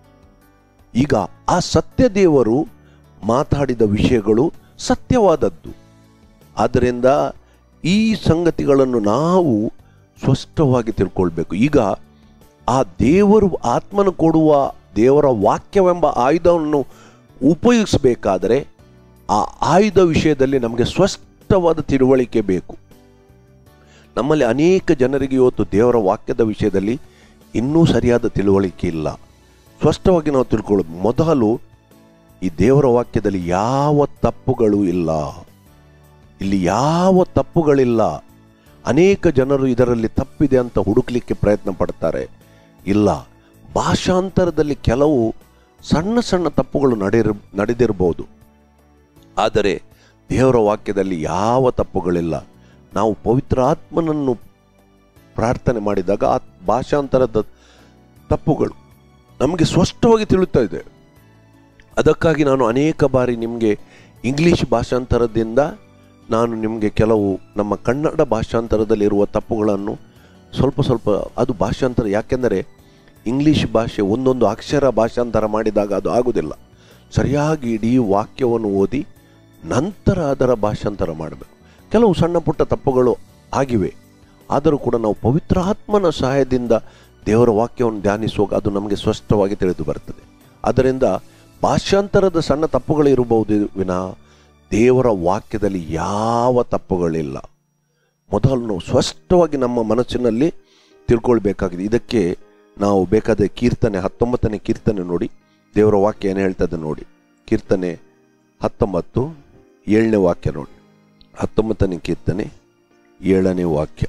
ಈಗ ಆ ಸತ್ಯ ದೇವರು ಮಾತಾಡಿದ ವಿಷಯಗಳು ಸತ್ಯವಾದದ್ದು. ಆದ್ದರಿಂದ ಈ ಸಂಗತಿಗಳನ್ನು ನಾವು ಸ್ಪಷ್ಟವಾಗಿ ತಿಳ್ಕೊಳ್ಬೇಕು. ಈಗ ಆ ದೇವರು ಆತ್ಮನು ಕೊಡುವ ದೇವರ ವಾಕ್ಯವೆಂಬ ಆಯುಧವನ್ನು ಉಪಯೋಗಿಸಬೇಕಾದರೆ ಆ ಆಯುಧ ವಿಷಯದಲ್ಲಿ ನಮಗೆ ಸ್ಪಷ್ಟವಾದ ತಿಳುವಳಿಕೆ ಬೇಕು. ನಮ್ಮಲ್ಲಿ ಅನೇಕ ಜನರಿಗೆ ಇವತ್ತು ದೇವರ ವಾಕ್ಯದ ವಿಷಯದಲ್ಲಿ ಇನ್ನೂ ಸರಿಯಾದ ತಿಳುವಳಿಕೆ ಇಲ್ಲ. ಸ್ಪಷ್ಟವಾಗಿ ನಾವು ತಿಳ್ಕೊಳ್ಳೋದು, ಮೊದಲು ಈ ದೇವರ ವಾಕ್ಯದಲ್ಲಿ ಯಾವ ತಪ್ಪುಗಳು ಇಲ್ಲ, ಇಲ್ಲಿ ಯಾವ ತಪ್ಪುಗಳಿಲ್ಲ. ಅನೇಕ ಜನರು ಇದರಲ್ಲಿ ತಪ್ಪಿದೆ ಅಂತ ಹುಡುಕ್ಲಿಕ್ಕೆ ಪ್ರಯತ್ನ ಪಡ್ತಾರೆ. ಇಲ್ಲ, ಭಾಷಾಂತರದಲ್ಲಿ ಕೆಲವು ಸಣ್ಣ ಸಣ್ಣ ತಪ್ಪುಗಳು ನಡೆದಿರ್ ನಡೆದಿರಬಹುದು ಆದರೆ ದೇವರ ವಾಕ್ಯದಲ್ಲಿ ಯಾವ ತಪ್ಪುಗಳಿಲ್ಲ. ನಾವು ಪವಿತ್ರ ಆತ್ಮನನ್ನು ಪ್ರಾರ್ಥನೆ ಮಾಡಿದಾಗ ಆ ಭಾಷಾಂತರದ ತಪ್ಪುಗಳು ನಮಗೆ ಸ್ಪಷ್ಟವಾಗಿ ತಿಳಿಯುತ್ತಾ ಇದೆ. ಅದಕ್ಕಾಗಿ ನಾನು ಅನೇಕ ಬಾರಿ ನಿಮಗೆ ಇಂಗ್ಲೀಷ್ ಭಾಷಾಂತರದಿಂದ ನಾನು ನಿಮಗೆ ಕೆಲವು ನಮ್ಮ ಕನ್ನಡ ಭಾಷಾಂತರದಲ್ಲಿರುವ ತಪ್ಪುಗಳನ್ನು ಸ್ವಲ್ಪ ಸ್ವಲ್ಪ, ಅದು ಭಾಷಾಂತರ, ಯಾಕೆಂದರೆ ಇಂಗ್ಲೀಷ್ ಭಾಷೆ ಒಂದೊಂದು ಅಕ್ಷರ ಭಾಷಾಂತರ ಮಾಡಿದಾಗ ಅದು ಆಗುವುದಿಲ್ಲ. ಸರಿಯಾಗಿ ಇಡೀ ವಾಕ್ಯವನ್ನು ಓದಿ ನಂತರ ಅದರ ಭಾಷಾಂತರ ಮಾಡಬೇಕು. ಕೆಲವು ಸಣ್ಣ ಪುಟ್ಟ ತಪ್ಪುಗಳು ಆಗಿವೆ, ಆದರೂ ಕೂಡ ನಾವು ಪವಿತ್ರ ಆತ್ಮನ ಸಹಾಯದಿಂದ ದೇವರ ವಾಕ್ಯವನ್ನು ಧ್ಯಾನಿಸುವಾಗ ಅದು ನಮಗೆ ಸ್ಪಷ್ಟವಾಗಿ ತಿಳಿದು ಬರ್ತದೆ. ಅದರಿಂದ ಭಾಷಾಂತರದ ಸಣ್ಣ ತಪ್ಪುಗಳಿರಬಹುದು ವಿನಃ ದೇವರ ವಾಕ್ಯದಲ್ಲಿ ಯಾವ ತಪ್ಪುಗಳಿಲ್ಲ. ಮೊದಲು ಸ್ಪಷ್ಟವಾಗಿ ನಮ್ಮ ಮನಸ್ಸಿನಲ್ಲಿ ತಿಳ್ಕೊಳ್ಬೇಕಾಗಿದೆ. ಇದಕ್ಕೆ ನಾವು ಬೇಕಾದ ಕೀರ್ತನೆ ಹತ್ತೊಂಬತ್ತನೇ ಕೀರ್ತನೆ ನೋಡಿ, ದೇವರ ವಾಕ್ಯ ಏನು ಹೇಳ್ತದೆ ನೋಡಿ. ಕೀರ್ತನೆ ಹತ್ತೊಂಬತ್ತು ಏಳನೇ ವಾಕ್ಯ ನೋಡಿ. ಹತ್ತೊಂಬತ್ತನೇ ಕೀರ್ತನೆ ಏಳನೇ ವಾಕ್ಯ.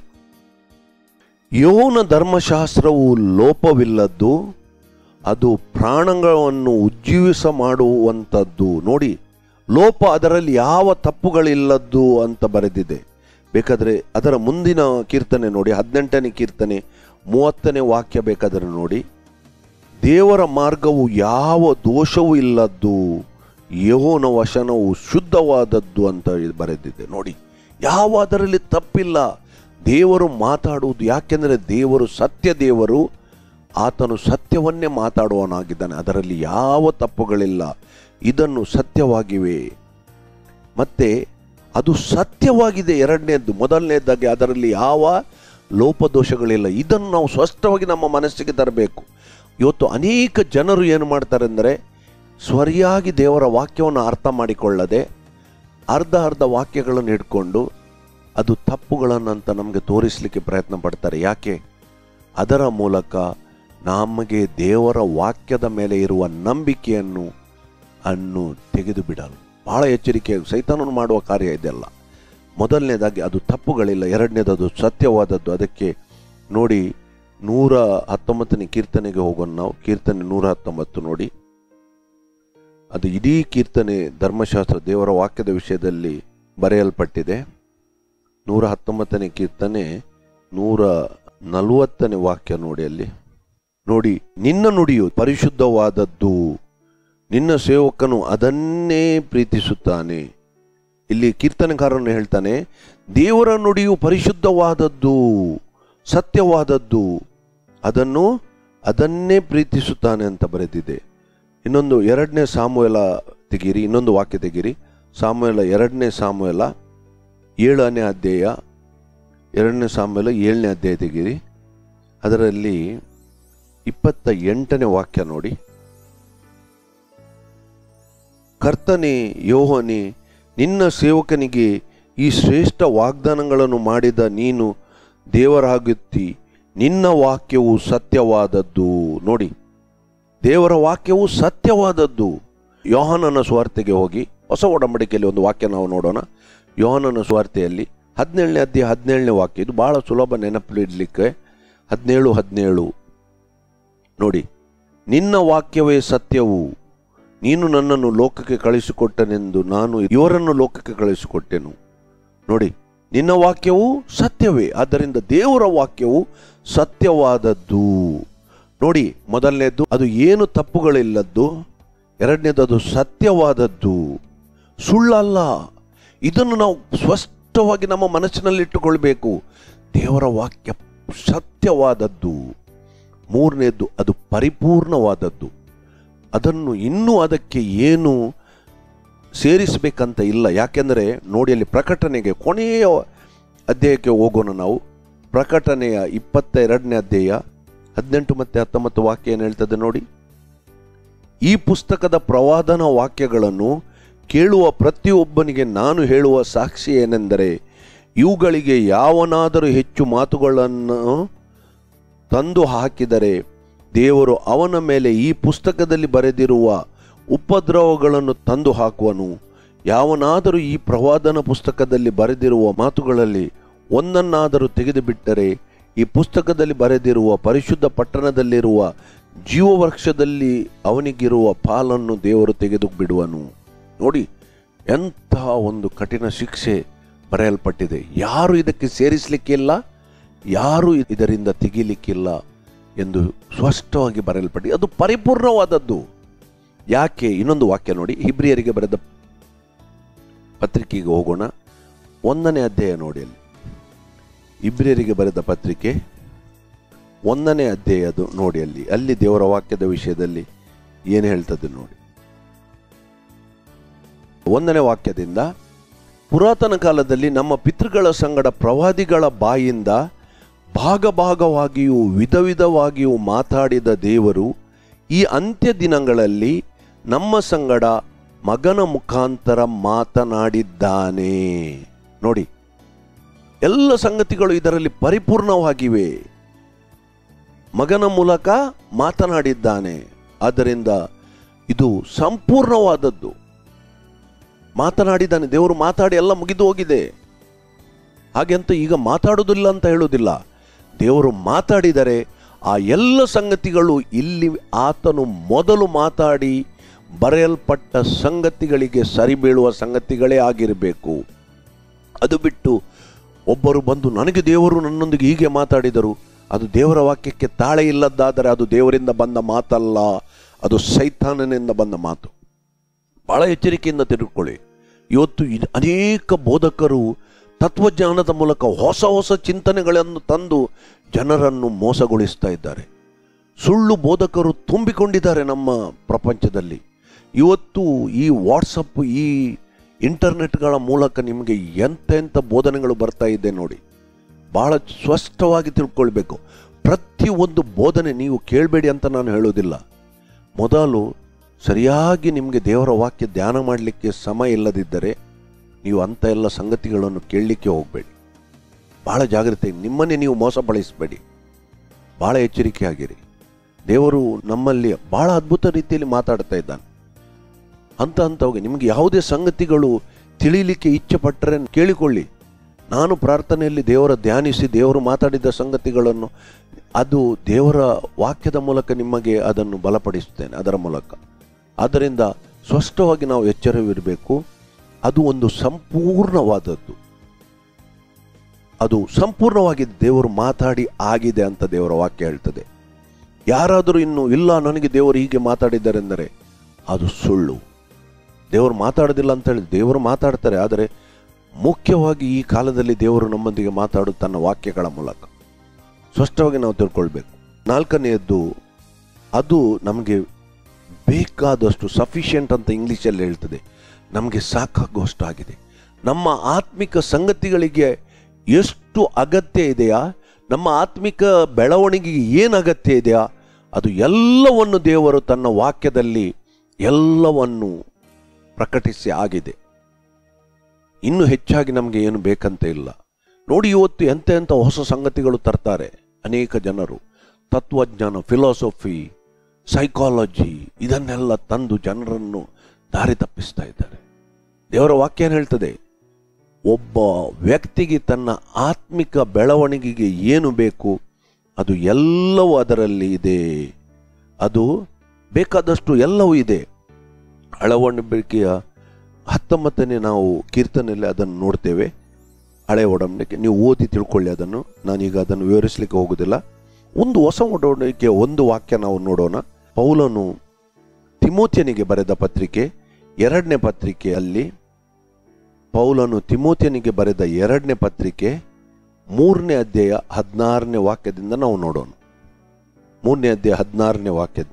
ಯೆಹೋವನ ಧರ್ಮಶಾಸ್ತ್ರವು ಲೋಪವಿಲ್ಲದ್ದು, ಅದು ಪ್ರಾಣಗಳನ್ನು ಉಜ್ಜೀವಿಸ ಮಾಡುವಂಥದ್ದು. ನೋಡಿ, ಲೋಪ ಅದರಲ್ಲಿ ಯಾವ ತಪ್ಪುಗಳಿಲ್ಲದ್ದು ಅಂತ ಬರೆದಿದೆ. ಬೇಕಾದರೆ ಅದರ ಮುಂದಿನ ಕೀರ್ತನೆ ನೋಡಿ, ಹದಿನೆಂಟನೇ ಕೀರ್ತನೆ ಮೂವತ್ತನೇ ವಾಕ್ಯ ಬೇಕಾದರೆ ನೋಡಿ. ದೇವರ ಮಾರ್ಗವು ಯಾವ ದೋಷವೂ ಇಲ್ಲದ್ದು, ಯೆಹೋವನ ವಚನವು ಶುದ್ಧವಾದದ್ದು ಅಂತ ಬರೆದಿದೆ. ನೋಡಿ, ಯಾವ ಅದರಲ್ಲಿ ತಪ್ಪಿಲ್ಲ. ದೇವರು ಮಾತಾಡುವುದು, ಯಾಕೆಂದರೆ ದೇವರು ಸತ್ಯ ದೇವರು, ಆತನು ಸತ್ಯವನ್ನೇ ಮಾತಾಡುವವನಾಗಿದ್ದಾನೆ. ಅದರಲ್ಲಿ ಯಾವ ತಪ್ಪುಗಳಿಲ್ಲ. ಇದನ್ನು ಸತ್ಯವಾಗಿವೆ, ಮತ್ತೆ ಅದು ಸತ್ಯವಾಗಿದೆ. ಎರಡನೇದ್ದು, ಮೊದಲನೇದಾಗಿ ಅದರಲ್ಲಿ ಯಾವ ಲೋಪದೋಷಗಳಿಲ್ಲ. ಇದನ್ನು ನಾವು ಸ್ಪಷ್ಟವಾಗಿ ನಮ್ಮ ಮನಸ್ಸಿಗೆ ತರಬೇಕು. ಇವತ್ತು ಅನೇಕ ಜನರು ಏನು ಮಾಡ್ತಾರೆ ಅಂದರೆ, ಸರಿಯಾಗಿ ದೇವರ ವಾಕ್ಯವನ್ನು ಅರ್ಥ ಮಾಡಿಕೊಳ್ಳದೆ ಅರ್ಧ ಅರ್ಧ ವಾಕ್ಯಗಳನ್ನು ಹಿಡ್ಕೊಂಡು ಅದು ತಪ್ಪುಗಳನ್ನಂತ ನಮಗೆ ತೋರಿಸಲಿಕ್ಕೆ ಪ್ರಯತ್ನ ಪಡ್ತಾರೆ. ಯಾಕೆ? ಅದರ ಮೂಲಕ ನಮಗೆ ದೇವರ ವಾಕ್ಯದ ಮೇಲೆ ಇರುವ ನಂಬಿಕೆಯನ್ನು ಅನ್ನು ತೆಗೆದು ಬಿಡಲು ಬಹಳ ಎಚ್ಚರಿಕೆ ಸೈತಾನನು ಮಾಡುವ ಕಾರ್ಯ ಇದೆಲ್ಲ. ಮೊದಲನೇದಾಗಿ ಅದು ತಪ್ಪುಗಳಿಲ್ಲ, ಎರಡನೇದು ಅದು ಸತ್ಯವಾದದ್ದು. ಅದಕ್ಕೆ ನೋಡಿ, ನೂರ ಹತ್ತೊಂಬತ್ತನೇ ಕೀರ್ತನೆಗೆ ಹೋಗೋಣ ನಾವು. ಕೀರ್ತನೆ ನೂರ ಹತ್ತೊಂಬತ್ತು ನೋಡಿ. ಅದು ಇಡೀ ಕೀರ್ತನೆ ಧರ್ಮಶಾಸ್ತ್ರ ದೇವರ ವಾಕ್ಯದ ವಿಷಯದಲ್ಲಿ ಬರೆಯಲ್ಪಟ್ಟಿದೆ. ನೂರ ಹತ್ತೊಂಬತ್ತನೇ ಕೀರ್ತನೆ ನೂರ ನಲವತ್ತನೇ ವಾಕ್ಯ ನೋಡಿ. ಅಲ್ಲಿ ನೋಡಿ, ನಿನ್ನ ನುಡಿಯು ಪರಿಶುದ್ಧವಾದದ್ದು, ನಿನ್ನ ಸೇವಕನು ಅದನ್ನೇ ಪ್ರೀತಿಸುತ್ತಾನೆ. ಇಲ್ಲಿ ಕೀರ್ತನೆಕಾರನು ಹೇಳ್ತಾನೆ, ದೇವರ ನುಡಿಯು ಪರಿಶುದ್ಧವಾದದ್ದು, ಸತ್ಯವಾದದ್ದು, ಅದನ್ನು ಅದನ್ನೇ ಪ್ರೀತಿಸುತ್ತಾನೆ ಅಂತ ಬರೆದಿದೆ. ಇನ್ನೊಂದು ಎರಡನೇ ಸಾಮುವೇಲ ತೆಗೀರಿ, ಇನ್ನೊಂದು ವಾಕ್ಯ ತೆಗೀರಿ. ಸಾಮುವೇಲ ಎರಡನೇ ಸಾಮುವೇಲ ಏಳನೇ ಅಧ್ಯಾಯ, ಎರಡನೇ ಸಾಮುವೇಲ ಏಳನೇ ಅಧ್ಯಾಯ ತೆಗೀರಿ. ಅದರಲ್ಲಿ ಇಪ್ಪತ್ತ ಎಂಟನೇ ವಾಕ್ಯ ನೋಡಿ. ಕರ್ತನೇ ಯೆಹೋವನೇ, ನಿನ್ನ ಸೇವಕನಿಗೆ ಈ ಶ್ರೇಷ್ಠ ವಾಗ್ದಾನಗಳನ್ನು ಮಾಡಿದ ನೀನು ದೇವರಾಗುತ್ತಿ, ನಿನ್ನ ವಾಕ್ಯವು ಸತ್ಯವಾದದ್ದು. ನೋಡಿ, ದೇವರ ವಾಕ್ಯವು ಸತ್ಯವಾದದ್ದು. ಯೋಹಾನನ ಸುವಾರ್ತೆಗೆ ಹೋಗಿ, ಹೊಸ ಒಡಂಬಡಿಕೆಯಲ್ಲಿ ಒಂದು ವಾಕ್ಯ ನಾವು ನೋಡೋಣ. ಯೋಹಾನನ ಸುವಾರ್ತೆಯಲ್ಲಿ ಹದಿನೇಳನೇ ಅಧ್ಯಾಯ ಹದಿನೇಳನೇ ವಾಕ್ಯ. ಇದು ಬಹಳ ಸುಲಭ ನೆನಪಿಡಲಿಕ್ಕೆ. ಹದಿನೇಳು ಹದಿನೇಳು ನೋಡಿ. ನಿನ್ನ ವಾಕ್ಯವೇ ಸತ್ಯವು, ನೀನು ನನ್ನನ್ನು ಲೋಕಕ್ಕೆ ಕಳಿಸಿಕೊಟ್ಟನೆಂದು ನಾನು ಇವರನ್ನು ಲೋಕಕ್ಕೆ ಕಳಿಸಿಕೊಟ್ಟೆನು. ನೋಡಿ, ನಿನ್ನ ವಾಕ್ಯವು ಸತ್ಯವೇ. ಆದ್ದರಿಂದ ದೇವರ ವಾಕ್ಯವು ಸತ್ಯವಾದದ್ದು. ನೋಡಿ, ಮೊದಲನೇದು ಅದು ಏನು ತಪ್ಪುಗಳಿಲ್ಲದ್ದು, ಎರಡನೇದು ಅದು ಸತ್ಯವಾದದ್ದು, ಸುಳ್ಳಲ್ಲ. ಇದನ್ನು ನಾವು ಸ್ಪಷ್ಟವಾಗಿ ನಮ್ಮ ಮನಸ್ಸಿನಲ್ಲಿಟ್ಟುಕೊಳ್ಬೇಕು. ದೇವರ ವಾಕ್ಯ ಸತ್ಯವಾದದ್ದು. ಮೂರನೇದು ಅದು ಪರಿಪೂರ್ಣವಾದದ್ದು. ಅದನ್ನು ಇನ್ನೂ ಅದಕ್ಕೆ ಏನು ಸೇರಿಸಬೇಕಂತ ಇಲ್ಲ. ಯಾಕೆಂದರೆ ನೋಡಿ, ಅಲ್ಲಿ ಪ್ರಕಟಣೆಗೆ ಕೊನೆಯ ಅಧ್ಯಾಯಕ್ಕೆ ಹೋಗೋಣ ನಾವು. ಪ್ರಕಟಣೆಯ ಇಪ್ಪತ್ತ ಎರಡನೇ ಅಧ್ಯಾಯ ಹದಿನೆಂಟು ಮತ್ತು ಹತ್ತೊಂಬತ್ತು ವಾಕ್ಯ ಏನು ಹೇಳ್ತದೆ ನೋಡಿ. ಈ ಪುಸ್ತಕದ ಪ್ರವಾದನ ವಾಕ್ಯಗಳನ್ನು ಕೇಳುವ ಪ್ರತಿಯೊಬ್ಬನಿಗೆ ನಾನು ಹೇಳುವ ಸಾಕ್ಷಿ ಏನೆಂದರೆ, ಇವುಗಳಿಗೆ ಯಾವನಾದರೂ ಹೆಚ್ಚು ಮಾತುಗಳನ್ನು ತಂದು ಹಾಕಿದರೆ ದೇವರು ಅವನ ಮೇಲೆ ಈ ಪುಸ್ತಕದಲ್ಲಿ ಬರೆದಿರುವ ಉಪದ್ರವಗಳನ್ನು ತಂದು ಹಾಕುವನು. ಯಾವನಾದರೂ ಈ ಪ್ರವಾದನ ಪುಸ್ತಕದಲ್ಲಿ ಬರೆದಿರುವ ಮಾತುಗಳಲ್ಲಿ ಒಂದನ್ನಾದರೂ ತೆಗೆದುಬಿಟ್ಟರೆ ಈ ಪುಸ್ತಕದಲ್ಲಿ ಬರೆದಿರುವ ಪರಿಶುದ್ಧ ಪಟ್ಟಣದಲ್ಲಿರುವ ಜೀವವೃಕ್ಷದಲ್ಲಿ ಅವನಿಗಿರುವ ಪಾಲನ್ನು ದೇವರು ತೆಗೆದು ಬಿಡುವನು. ನೋಡಿ, ಎಂತಹ ಒಂದು ಕಠಿಣ ಶಿಕ್ಷೆ ಬರೆಯಲ್ಪಟ್ಟಿದೆ. ಯಾರು ಇದಕ್ಕೆ ಸೇರಿಸಲಿಕ್ಕಿಲ್ಲ, ಯಾರು ಇದರಿಂದ ತೆಗೀಲಿಕ್ಕಿಲ್ಲ ಎಂದು ಸ್ಪಷ್ಟವಾಗಿ ಬರೆಯಲ್ಪಟ್ಟಿದೆ. ಅದು ಪರಿಪೂರ್ಣವಾದದ್ದು. ಯಾಕೆ? ಇನ್ನೊಂದು ವಾಕ್ಯ ನೋಡಿ, ಹಿಬ್ರಿಯರಿಗೆ ಬರೆದ ಪತ್ರಿಕೆಗೆ ಹೋಗೋಣ. ಒಂದನೇ ಅಧ್ಯಾಯ ನೋಡಿ. ಅಲ್ಲಿ ಇಬ್ರಿಯರಿಗೆ ಬರೆದ ಪತ್ರಿಕೆ ಒಂದನೇ ಅಧ್ಯಾಯದು ನೋಡಿ. ಅಲ್ಲಿ ಅಲ್ಲಿ ದೇವರ ವಾಕ್ಯದ ವಿಷಯದಲ್ಲಿ ಏನು ಹೇಳ್ತದೆ ನೋಡಿ. ಒಂದನೇ ವಾಕ್ಯದಿಂದ, ಪುರಾತನ ಕಾಲದಲ್ಲಿ ನಮ್ಮ ಪಿತೃಗಳ ಸಂಗಡ ಪ್ರವಾದಿಗಳ ಬಾಯಿಂದ ಭಾಗ ಭಾಗವಾಗಿಯೂ ವಿಧ ವಿಧವಾಗಿಯೂ ಮಾತಾಡಿದ ದೇವರು ಈ ಅಂತ್ಯ ದಿನಗಳಲ್ಲಿ ನಮ್ಮ ಸಂಗಡ ಮಗನ ಮುಖಾಂತರ ಮಾತನಾಡಿದ್ದಾನೆ. ನೋಡಿ, ಎಲ್ಲ ಸಂಗತಿಗಳು ಇದರಲ್ಲಿ ಪರಿಪೂರ್ಣವಾಗಿವೆ. ಮಗನ ಮೂಲಕ ಮಾತನಾಡಿದ್ದಾನೆ. ಆದ್ದರಿಂದ ಇದು ಸಂಪೂರ್ಣವಾದದ್ದು. ಮಾತನಾಡಿದ್ದಾನೆ, ದೇವರು ಮಾತಾಡಿ ಎಲ್ಲ ಮುಗಿದು ಹೋಗಿದೆ. ಹಾಗೆಂತ ಈಗ ಮಾತಾಡುವುದಿಲ್ಲ ಅಂತ ಹೇಳುವುದಿಲ್ಲ. ದೇವರು ಮಾತಾಡಿದರೆ ಆ ಎಲ್ಲ ಸಂಗತಿಗಳು ಇಲ್ಲಿ ಆತನು ಮೊದಲು ಮಾತಾಡಿ ಬರೆಯಲ್ಪಟ್ಟ ಸಂಗತಿಗಳಿಗೆ ಸರಿಬೀಳುವ ಸಂಗತಿಗಳೇ ಆಗಿರಬೇಕು. ಅದು ಬಿಟ್ಟು ಒಬ್ಬರು ಬಂದು ನನಗೆ ದೇವರು ನನ್ನೊಂದಿಗೆ ಹೀಗೆ ಮಾತಾಡಿದರು, ಅದು ದೇವರ ವಾಕ್ಯಕ್ಕೆ ತಾಳೆ ಇಲ್ಲದ್ದಾದರೆ ಅದು ದೇವರಿಂದ ಬಂದ ಮಾತಲ್ಲ, ಅದು ಸೈತಾನನಿಂದ ಬಂದ ಮಾತು. ಬಹಳ ಎಚ್ಚರಿಕೆಯಿಂದ ತಿಳ್ಕೊಳ್ಳಿ. ಇವತ್ತು ಅನೇಕ ಬೋಧಕರು ತತ್ವಜ್ಞಾನದ ಮೂಲಕ ಹೊಸ ಹೊಸ ಚಿಂತನೆಗಳನ್ನು ತಂದು ಜನರನ್ನು ಮೋಸಗೊಳಿಸ್ತಾ ಇದ್ದಾರೆ. ಸುಳ್ಳು ಬೋಧಕರು ತುಂಬಿಕೊಂಡಿದ್ದಾರೆ ನಮ್ಮ ಪ್ರಪಂಚದಲ್ಲಿ. ಇವತ್ತು ಈ ವಾಟ್ಸಪ್, ಈ ಇಂಟರ್ನೆಟ್ಗಳ ಮೂಲಕ ನಿಮಗೆ ಎಂತೆಂಥ ಬೋಧನೆಗಳು ಬರ್ತಾ ಇದೆ ನೋಡಿ. ಬಹಳ ಸ್ಪಷ್ಟವಾಗಿ ತಿಳ್ಕೊಳ್ಬೇಕು. ಪ್ರತಿಯೊಂದು ಬೋಧನೆ ನೀವು ಕೇಳಬೇಡಿ ಅಂತ ನಾನು ಹೇಳೋದಿಲ್ಲ. ಮೊದಲು ಸರಿಯಾಗಿ ನಿಮಗೆ ದೇವರ ವಾಕ್ಯ ಧ್ಯಾನ ಮಾಡಲಿಕ್ಕೆ ಸಮಯ ಇಲ್ಲದಿದ್ದರೆ ನೀವು ಅಂಥ ಎಲ್ಲ ಸಂಗತಿಗಳನ್ನು ಕೇಳಲಿಕ್ಕೆ ಹೋಗಬೇಡಿ. ಭಾಳ ಜಾಗ್ರತೆ, ನಿಮ್ಮನ್ನೇ ನೀವು ಮೋಸಪಡಿಸಬೇಡಿ. ಭಾಳ ಎಚ್ಚರಿಕೆ ಆಗಿರಿ. ದೇವರು ನಮ್ಮಲ್ಲಿ ಭಾಳ ಅದ್ಭುತ ರೀತಿಯಲ್ಲಿ ಮಾತಾಡ್ತಾ ಇದ್ದಾನೆ. ಅಂತ ಅಂತ ಹೋಗಿ ನಿಮಗೆ ಯಾವುದೇ ಸಂಗತಿಗಳು ತಿಳಿಯಲಿಕ್ಕೆ ಇಚ್ಛೆ ಪಟ್ಟರೆ ಕೇಳಿಕೊಳ್ಳಿ. ನಾನು ಪ್ರಾರ್ಥನೆಯಲ್ಲಿ ದೇವರ ಧ್ಯಾನಿಸಿ ದೇವರು ಮಾತಾಡಿದ ಸಂಗತಿಗಳನ್ನು ಅದು ದೇವರ ವಾಕ್ಯದ ಮೂಲಕ ನಿಮಗೆ ಅದನ್ನು ಬಲಪಡಿಸುತ್ತೇನೆ ಅದರ ಮೂಲಕ. ಆದ್ದರಿಂದ ಸ್ಪಷ್ಟವಾಗಿ ನಾವು ಎಚ್ಚರವಿರಬೇಕು. ಅದು ಒಂದು ಸಂಪೂರ್ಣವಾದದ್ದು. ಅದು ಸಂಪೂರ್ಣವಾಗಿ ದೇವರು ಮಾತಾಡಿ ಆಗಿದೆ ಅಂತ ದೇವರ ವಾಕ್ಯ ಹೇಳ್ತದೆ. ಯಾರಾದರೂ ಇನ್ನು ಇಲ್ಲ ನನಗೆ ದೇವರು ಹೀಗೆ ಮಾತಾಡಿದ್ದಾರೆಂದರೆ ಅದು ಸುಳ್ಳು. ದೇವರು ಮಾತಾಡೋದಿಲ್ಲ ಅಂತ ಹೇಳಿ ದೇವರು ಮಾತಾಡ್ತಾರೆ. ಆದರೆ ಮುಖ್ಯವಾಗಿ ಈ ಕಾಲದಲ್ಲಿ ದೇವರು ನಮ್ಮೊಂದಿಗೆ ಮಾತಾಡೋದು ತನ್ನ ವಾಕ್ಯಗಳ ಮೂಲಕ. ಸ್ಪಷ್ಟವಾಗಿ ನಾವು ತಿಳ್ಕೊಳ್ಬೇಕು. ನಾಲ್ಕನೆಯದ್ದು, ಅದು ನಮಗೆ ಬೇಕಾದಷ್ಟು, ಸಫಿಷಿಯೆಂಟ್ ಅಂತ ಇಂಗ್ಲೀಷಲ್ಲಿ ಹೇಳ್ತದೆ, ನಮಗೆ ಸಾಕಾಗುವಷ್ಟು ಆಗಿದೆ. ನಮ್ಮ ಆತ್ಮಿಕ ಸಂಗತಿಗಳಿಗೆ ಎಷ್ಟು ಅಗತ್ಯ ಇದೆಯಾ, ನಮ್ಮ ಆತ್ಮಿಕ ಬೆಳವಣಿಗೆಗೆ ಏನು ಅಗತ್ಯ ಇದೆಯಾ, ಅದು ಎಲ್ಲವನ್ನು ದೇವರು ತನ್ನ ವಾಕ್ಯದಲ್ಲಿ ಎಲ್ಲವನ್ನು ಪ್ರಕಟಿಸಿ ಆಗಿದೆ. ಇನ್ನು ಹೆಚ್ಚಾಗಿ ನಮಗೆ ಏನು ಬೇಕಂತ ಇಲ್ಲ. ನೋಡಿ, ಇವತ್ತು ಎಂತ ಎಂಥ ಹೊಸ ಸಂಗತಿಗಳು ತರ್ತಾರೆ ಅನೇಕ ಜನರು. ತತ್ವಜ್ಞಾನ, ಫಿಲಾಸಫಿ, ಸೈಕಾಲಜಿ ಇದನ್ನೆಲ್ಲ ತಂದು ಜನರನ್ನು ದಾರಿ ತಪ್ಪಿಸ್ತಾ ಇದ್ದಾರೆ. ದೇವರ ವಾಕ್ಯ ಹೇಳ್ತದೆ, ಒಬ್ಬ ವ್ಯಕ್ತಿಗೆ ತನ್ನ ಆತ್ಮಿಕ ಬೆಳವಣಿಗೆಗೆ ಏನು ಬೇಕು ಅದು ಎಲ್ಲವೂ ಅದರಲ್ಲಿ ಇದೆ. ಅದು ಬೇಕಾದಷ್ಟು ಎಲ್ಲವೂ ಇದೆ. ಹಳವಣಿಕೆಯ ಹತ್ತೊಂಬತ್ತನೇ ನಾವು ಕೀರ್ತನೆಯಲ್ಲಿ ಅದನ್ನು ನೋಡ್ತೇವೆ. ಹಳೆ ಒಡಂಬಡಿಕೆ ನೀವು ಓದಿ ತಿಳ್ಕೊಳ್ಳಿ. ಅದನ್ನು ನಾನೀಗ ಅದನ್ನು ವಿವರಿಸಲಿಕ್ಕೆ ಹೋಗುವುದಿಲ್ಲ. ಒಂದು ಹೊಸ ಒಡಂಬಡಿಕೆಯ ಒಂದು ವಾಕ್ಯ ನಾವು ನೋಡೋಣ. ಪೌಲನು ತಿಮೋಥಿಯನಿಗೆ ಬರೆದ ಪತ್ರಿಕೆ ಎರಡನೇ ಪತ್ರಿಕೆಯಲ್ಲಿ, ಪೌಲನು ತಿಮೋಥಿಯನಿಗೆ ಬರೆದ ಎರಡನೇ ಪತ್ರಿಕೆ ಮೂರನೇ ಅಧ್ಯಾಯ ಹದಿನಾರನೇ ವಾಕ್ಯದಿಂದ ನಾವು ನೋಡೋಣ. ಮೂರನೇ ಅಧ್ಯಾಯ ಹದಿನಾರನೇ ವಾಕ್ಯದಿಂದ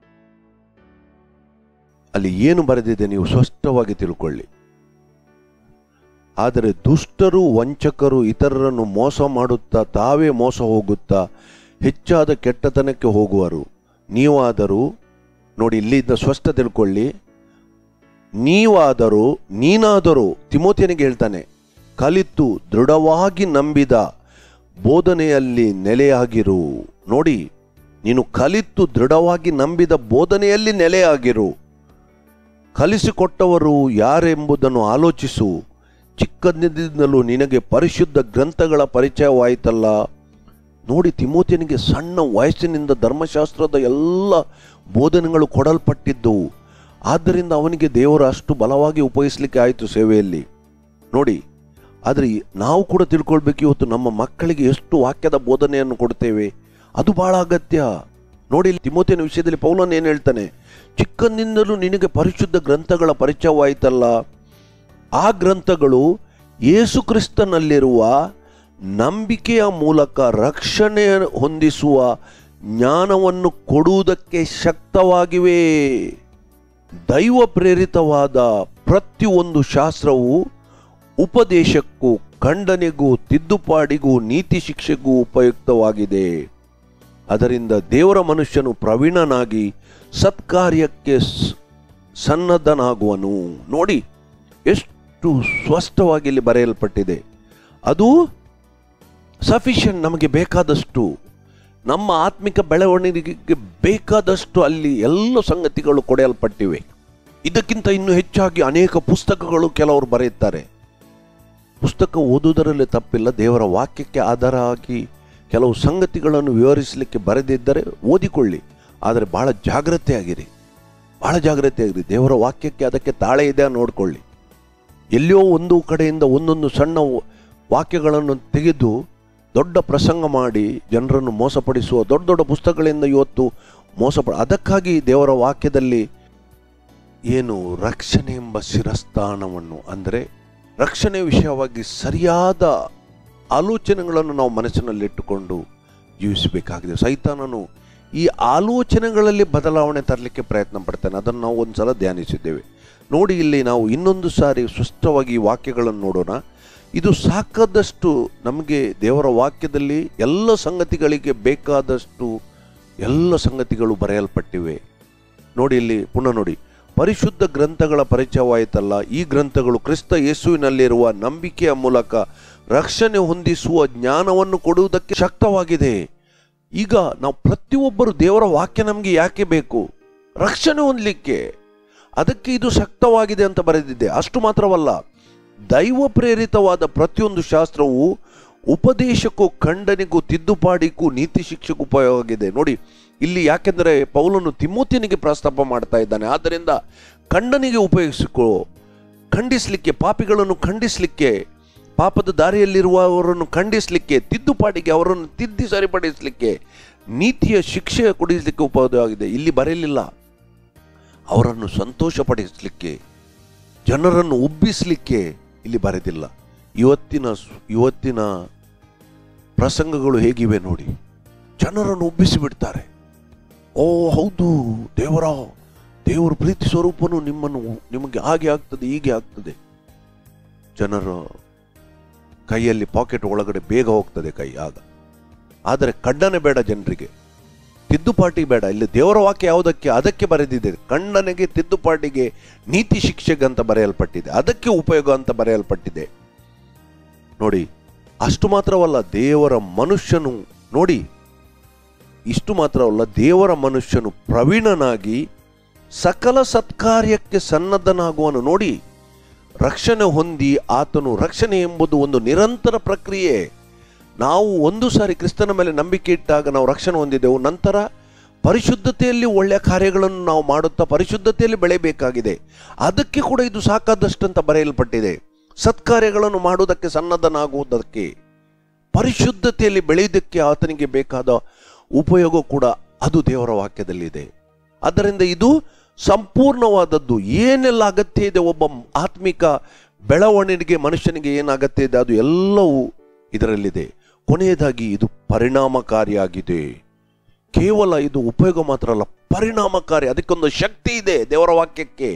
ಅಲ್ಲಿ ಏನು ಬರೆದಿದೆ ನೀವು ಸ್ಪಷ್ಟವಾಗಿ ತಿಳ್ಕೊಳ್ಳಿ. ಆದರೆ ದುಷ್ಟರು, ವಂಚಕರು ಇತರರನ್ನು ಮೋಸ ಮಾಡುತ್ತಾ ತಾವೇ ಮೋಸ ಹೋಗುತ್ತಾ ಹೆಚ್ಚಾದ ಕೆಟ್ಟತನಕ್ಕೆ ಹೋಗುವರು. ನೀವಾದರೂ, ನೋಡಿ ಇಲ್ಲಿಂದ ಸ್ಪಷ್ಟ ತಿಳ್ಕೊಳ್ಳಿ, ನೀವಾದರೂ ನೀನಾದರೂ ತಿಮೋಥಿಯನಿಗೆ ಹೇಳ್ತಾನೆ, ಕಲಿತು ದೃಢವಾಗಿ ನಂಬಿದ ಬೋಧನೆಯಲ್ಲಿ ನೆಲೆಯಾಗಿರು. ನೋಡಿ, ನೀನು ಕಲಿತು ದೃಢವಾಗಿ ನಂಬಿದ ಬೋಧನೆಯಲ್ಲಿ ನೆಲೆಯಾಗಿರು. ಕಲಿಸಿಕೊಟ್ಟವರು ಯಾರೆಂಬುದನ್ನು ಆಲೋಚಿಸು. ಚಿಕ್ಕಂದಿನಿಂದಲೂ ನಿನಗೆ ಪರಿಶುದ್ಧ ಗ್ರಂಥಗಳ ಪರಿಚಯವಾಯಿತಲ್ಲ. ನೋಡಿ, ತಿಮೋಥಿಯನಿಗೆ ಸಣ್ಣ ವಯಸ್ಸಿನಿಂದ ಧರ್ಮಶಾಸ್ತ್ರದ ಎಲ್ಲ ಬೋಧನೆಗಳು ಕೊಡಲ್ಪಟ್ಟಿದ್ದವು. ಆದ್ದರಿಂದ ಅವನಿಗೆ ದೇವರು ಅಷ್ಟು ಬಲವಾಗಿ ಉಪಯೋಗಿಸಲಿಕ್ಕೆ ಆಯಿತು ಸೇವೆಯಲ್ಲಿ. ನೋಡಿ, ಆದರೆ ನಾವು ಕೂಡ ತಿಳ್ಕೊಳ್ಬೇಕು, ಇವತ್ತು ನಮ್ಮ ಮಕ್ಕಳಿಗೆ ಎಷ್ಟು ವಾಕ್ಯದ ಬೋಧನೆಯನ್ನು ಕೊಡ್ತೇವೆ, ಅದು ಬಹಳ ಅಗತ್ಯ. ನೋಡಿ, ತಿಮೋಥಿಯನ ವಿಷಯದಲ್ಲಿ ಪೌಲನು ಏನು ಹೇಳ್ತಾನೆ, ಚಿಕ್ಕಂದಿನಿಂದಲೂ ನಿನಗೆ ಪರಿಶುದ್ಧ ಗ್ರಂಥಗಳ ಪರಿಚಯವಾಯಿತಲ್ಲ. ಆ ಗ್ರಂಥಗಳು ಯೇಸು ಕ್ರಿಸ್ತನಲ್ಲಿರುವ ನಂಬಿಕೆಯ ಮೂಲಕ ರಕ್ಷಣೆ ಹೊಂದಿಸುವ ಜ್ಞಾನವನ್ನು ಕೊಡುವುದಕ್ಕೆ ಶಕ್ತವಾಗಿವೆ. ದೈವ ಪ್ರೇರಿತವಾದ ಪ್ರತಿಯೊಂದು ಶಾಸ್ತ್ರವು ಉಪದೇಶಕ್ಕೂ ಖಂಡನೆಗೂ ತಿದ್ದುಪಾಡಿಗೂ ನೀತಿ ಶಿಕ್ಷೆಗೂ ಉಪಯುಕ್ತವಾಗಿದೆ. ಅದರಿಂದ ದೇವರ ಮನುಷ್ಯನು ಪ್ರವೀಣನಾಗಿ ಸತ್ಕಾರ್ಯಕ್ಕೆ ಸನ್ನದ್ಧನಾಗುವನು. ನೋಡಿ ಎಷ್ಟು ಸ್ಪಷ್ಟವಾಗಿ ಇಲ್ಲಿ ಬರೆಯಲ್ಪಟ್ಟಿದೆ. ಅದು ಸಫಿಷಿಯಂಟ್, ನಮಗೆ ಬೇಕಾದಷ್ಟು, ನಮ್ಮ ಆತ್ಮಿಕ ಬೆಳವಣಿಗೆಗೆ ಬೇಕಾದಷ್ಟು ಅಲ್ಲಿ ಎಲ್ಲ ಸಂಗತಿಗಳು ಕೊಡಲ್ಪಟ್ಟಿವೆ. ಇದಕ್ಕಿಂತ ಇನ್ನೂ ಹೆಚ್ಚಾಗಿ ಅನೇಕ ಪುಸ್ತಕಗಳು ಕೆಲವರು ಬರೆಯುತ್ತಾರೆ. ಪುಸ್ತಕ ಓದುವುದರಲ್ಲಿ ತಪ್ಪಿಲ್ಲ. ದೇವರ ವಾಕ್ಯಕ್ಕೆ ಆಧಾರ ಆಗಿ ಕೆಲವು ಸಂಗತಿಗಳನ್ನು ವಿವರಿಸಲಿಕ್ಕೆ ಬರೆದಿದ್ದರೆ ಓದಿಕೊಳ್ಳಿ. ಆದರೆ ಬಹಳ ಜಾಗ್ರತೆಯಾಗಿರಿ, ಬಹಳ ಜಾಗ್ರತೆಯಾಗಿರಿ. ದೇವರ ವಾಕ್ಯಕ್ಕೆ ಅದಕ್ಕೆ ತಾಳೆ ಇದೆ ನೋಡಿಕೊಳ್ಳಿ. ಎಲ್ಲಿಯೋ ಒಂದು ಕಡೆಯಿಂದ ಒಂದೊಂದು ಸಣ್ಣ ವಾಕ್ಯಗಳನ್ನು ತೆಗೆದು ದೊಡ್ಡ ಪ್ರಸಂಗ ಮಾಡಿ ಜನರನ್ನು ಮೋಸಪಡಿಸುವ ದೊಡ್ಡ ದೊಡ್ಡ ಪುಸ್ತಕಗಳಿಂದ ಇವತ್ತು ಮೋಸಪಡ. ಅದಕ್ಕಾಗಿ ದೇವರ ವಾಕ್ಯದಲ್ಲಿ ಏನು ರಕ್ಷಣೆ ಎಂಬ ಶಿರಸ್ಥಾನವನ್ನು, ಅಂದರೆ ರಕ್ಷಣೆ ವಿಷಯವಾಗಿ ಸರಿಯಾದ ಆಲೋಚನೆಗಳನ್ನು ನಾವು ಮನಸ್ಸಿನಲ್ಲಿಟ್ಟುಕೊಂಡು ಜೀವಿಸಬೇಕಾಗಿದೆ. ಸೈತಾನನು ಈ ಆಲೋಚನೆಗಳಲ್ಲಿ ಬದಲಾವಣೆ ತರಲಿಕ್ಕೆ ಪ್ರಯತ್ನ ಪಡ್ತಾನೆ. ಅದನ್ನು ನಾವು ಒಂದು ಸಲ ಧ್ಯಾನಿಸಿದ್ದೇವೆ. ನೋಡಿ, ಇಲ್ಲಿ ನಾವು ಇನ್ನೊಂದು ಸಾರಿ ಸ್ಪಷ್ಟವಾಗಿ ಈ ವಾಕ್ಯಗಳನ್ನು ನೋಡೋಣ. ಇದು ಸಾಕಾದಷ್ಟು ನಮಗೆ ದೇವರ ವಾಕ್ಯದಲ್ಲಿ ಎಲ್ಲ ಸಂಗತಿಗಳಿಗೆ ಬೇಕಾದಷ್ಟು ಎಲ್ಲ ಸಂಗತಿಗಳು ಬರೆಯಲ್ಪಟ್ಟಿವೆ. ನೋಡಿ, ಇಲ್ಲಿ ಪುನಃ ನೋಡಿ, ಪರಿಶುದ್ಧ ಗ್ರಂಥಗಳ ಪರಿಚಯವಾಯಿತಲ್ಲ. ಈ ಗ್ರಂಥಗಳು ಕ್ರಿಸ್ತ ಯೇಸುವಿನಲ್ಲಿರುವ ನಂಬಿಕೆಯ ಮೂಲಕ ರಕ್ಷಣೆ ಹೊಂದಿಸುವ ಜ್ಞಾನವನ್ನು ಕೊಡುವುದಕ್ಕೆ ಶಕ್ತವಾಗಿದೆ. ಈಗ ನಾವು ಪ್ರತಿಯೊಬ್ಬರು ದೇವರ ವಾಕ್ಯ ನಮಗೆ ಯಾಕೆ ಬೇಕು? ರಕ್ಷಣೆ ಹೊಂದಲಿಕ್ಕೆ. ಅದಕ್ಕೆ ಇದು ಶಕ್ತವಾಗಿದೆ ಅಂತ ಬರೆದಿದೆ. ಅಷ್ಟು ಮಾತ್ರವಲ್ಲ, ದೈವ ಪ್ರೇರಿತವಾದ ಪ್ರತಿಯೊಂದು ಶಾಸ್ತ್ರವು ಉಪದೇಶಕ್ಕೂ ಖಂಡನೆಗೂ ತಿದ್ದುಪಾಡಿಗೂ ನೀತಿ ಶಿಕ್ಷೆಗೂ ಉಪಯೋಗವಾಗಿದೆ. ನೋಡಿ ಇಲ್ಲಿ, ಯಾಕೆಂದರೆ ಪೌಲನು ತಿಮೋಥಿಯನಿಗೆ ಪ್ರಸ್ತಾಪ ಮಾಡ್ತಾ ಇದ್ದಾನೆ. ಆದ್ದರಿಂದ ಖಂಡನೆಗೆ ಉಪಯೋಗಿಸಿಕೋ, ಖಂಡಿಸಲಿಕ್ಕೆ, ಪಾಪಿಗಳನ್ನು ಖಂಡಿಸಲಿಕ್ಕೆ, ಪಾಪದ ದಾರಿಯಲ್ಲಿರುವವರನ್ನು ಖಂಡಿಸಲಿಕ್ಕೆ, ತಿದ್ದುಪಾಡಿಗೆ ಅವರನ್ನು ತಿದ್ದಿ ಸರಿಪಡಿಸಲಿಕ್ಕೆ, ನೀತಿಯ ಶಿಕ್ಷೆ ಕೊಡಿಸಲಿಕ್ಕೆ ಉಪಯೋಗವಾಗಿದೆ. ಇಲ್ಲಿ ಬರೆಯಲಿಲ್ಲ ಅವರನ್ನು ಸಂತೋಷಪಡಿಸಲಿಕ್ಕೆ, ಜನರನ್ನು ಉಬ್ಬಿಸಲಿಕ್ಕೆ ಇಲ್ಲಿ ಬರೆದಿಲ್ಲ. ಇವತ್ತಿನ ಇವತ್ತಿನ ಪ್ರಸಂಗಗಳು ಹೇಗಿವೆ ನೋಡಿ, ಜನರನ್ನು ಉಬ್ಬಿಸಿ ಬಿಡ್ತಾರೆ. ಓ ಹೌದು, ದೇವರ ದೇವರ ಪ್ರೀತಿ ಸ್ವರೂಪನು ನಿಮ್ಮನ್ನು ನಿಮಗೆ ಹಾಗೆ ಆಗ್ತದೆ, ಹೀಗೆ ಆಗ್ತದೆ. ಜನರ ಕೈಯಲ್ಲಿ ಪಾಕೆಟ್ ಒಳಗಡೆ ಬೇಗ ಹೋಗ್ತದೆ ಕೈ ಆಗ. ಆದರೆ ಖಂಡನೆ ಬೇಡ, ಜನರಿಗೆ ತಿದ್ದುಪಾಟಿ ಬೇಡ. ಇಲ್ಲಿ ದೇವರ ವಾಕ್ಯ ಯಾವುದಕ್ಕೆ? ಅದಕ್ಕೆ ಬರೆದಿದೆ. ಖಂಡನೆಗೆ, ತಿದ್ದುಪಾಟಿಗೆ, ನೀತಿ ಶಿಕ್ಷೆಗೆ ಅಂತ ಬರೆಯಲ್ಪಟ್ಟಿದೆ. ಅದಕ್ಕೆ ಉಪಯೋಗ ಅಂತ ಬರೆಯಲ್ಪಟ್ಟಿದೆ. ನೋಡಿ, ಅಷ್ಟು ಮಾತ್ರವಲ್ಲ, ದೇವರ ಮನುಷ್ಯನು, ನೋಡಿ ಇಷ್ಟು ಮಾತ್ರವಲ್ಲ, ದೇವರ ಮನುಷ್ಯನು ಪ್ರವೀಣನಾಗಿ ಸಕಲ ಸತ್ಕಾರ್ಯಕ್ಕೆ ಸನ್ನದ್ಧನಾಗುವನು. ನೋಡಿ, ರಕ್ಷಣೆ ಹೊಂದಿ ಆತನು, ರಕ್ಷಣೆ ಎಂಬುದು ಒಂದು ನಿರಂತರ ಪ್ರಕ್ರಿಯೆ. ನಾವು ಒಂದು ಸಾರಿ ಕ್ರಿಸ್ತನ ಮೇಲೆ ನಂಬಿಕೆ ಇಟ್ಟಾಗ ನಾವು ರಕ್ಷಣೆ ಹೊಂದಿದೆವು. ನಂತರ ಪರಿಶುದ್ಧತೆಯಲ್ಲಿ ಒಳ್ಳೆಯ ಕಾರ್ಯಗಳನ್ನು ನಾವು ಮಾಡುತ್ತಾ ಪರಿಶುದ್ಧತೆಯಲ್ಲಿ ಬೆಳೆಯಬೇಕಾಗಿದೆ. ಅದಕ್ಕೆ ಕೂಡ ಇದು ಸಾಕಾದಷ್ಟಂತ ಬರೆಯಲ್ಪಟ್ಟಿದೆ. ಸತ್ಕಾರ್ಯಗಳನ್ನು ಮಾಡುವುದಕ್ಕೆ ಸನ್ನದ್ಧನಾಗುವುದಕ್ಕೆ, ಪರಿಶುದ್ಧತೆಯಲ್ಲಿ ಬೆಳೆಯುವುದಕ್ಕೆ ಆತನಿಗೆ ಬೇಕಾದ ಉಪಯೋಗ ಕೂಡ ಅದು ದೇವರ ವಾಕ್ಯದಲ್ಲಿದೆ. ಆದ್ದರಿಂದ ಇದು ಸಂಪೂರ್ಣವಾದದ್ದು. ಏನೆಲ್ಲ ಅಗತ್ಯ ಇದೆ ಒಬ್ಬ ಆತ್ಮಿಕ ಬೆಳವಣಿಗೆಗೆ, ಮನುಷ್ಯನಿಗೆ ಏನು ಅಗತ್ಯ ಇದೆ ಅದು ಎಲ್ಲವೂ ಇದರಲ್ಲಿದೆ. ಕೊನೆಯದಾಗಿ ಇದು ಪರಿಣಾಮಕಾರಿಯಾಗಿದೆ. ಕೇವಲ ಇದು ಉಪಯೋಗ ಮಾತ್ರ ಅಲ್ಲ, ಪರಿಣಾಮಕಾರಿ. ಅದಕ್ಕೊಂದು ಶಕ್ತಿ ಇದೆ ದೇವರ ವಾಕ್ಯಕ್ಕೆ.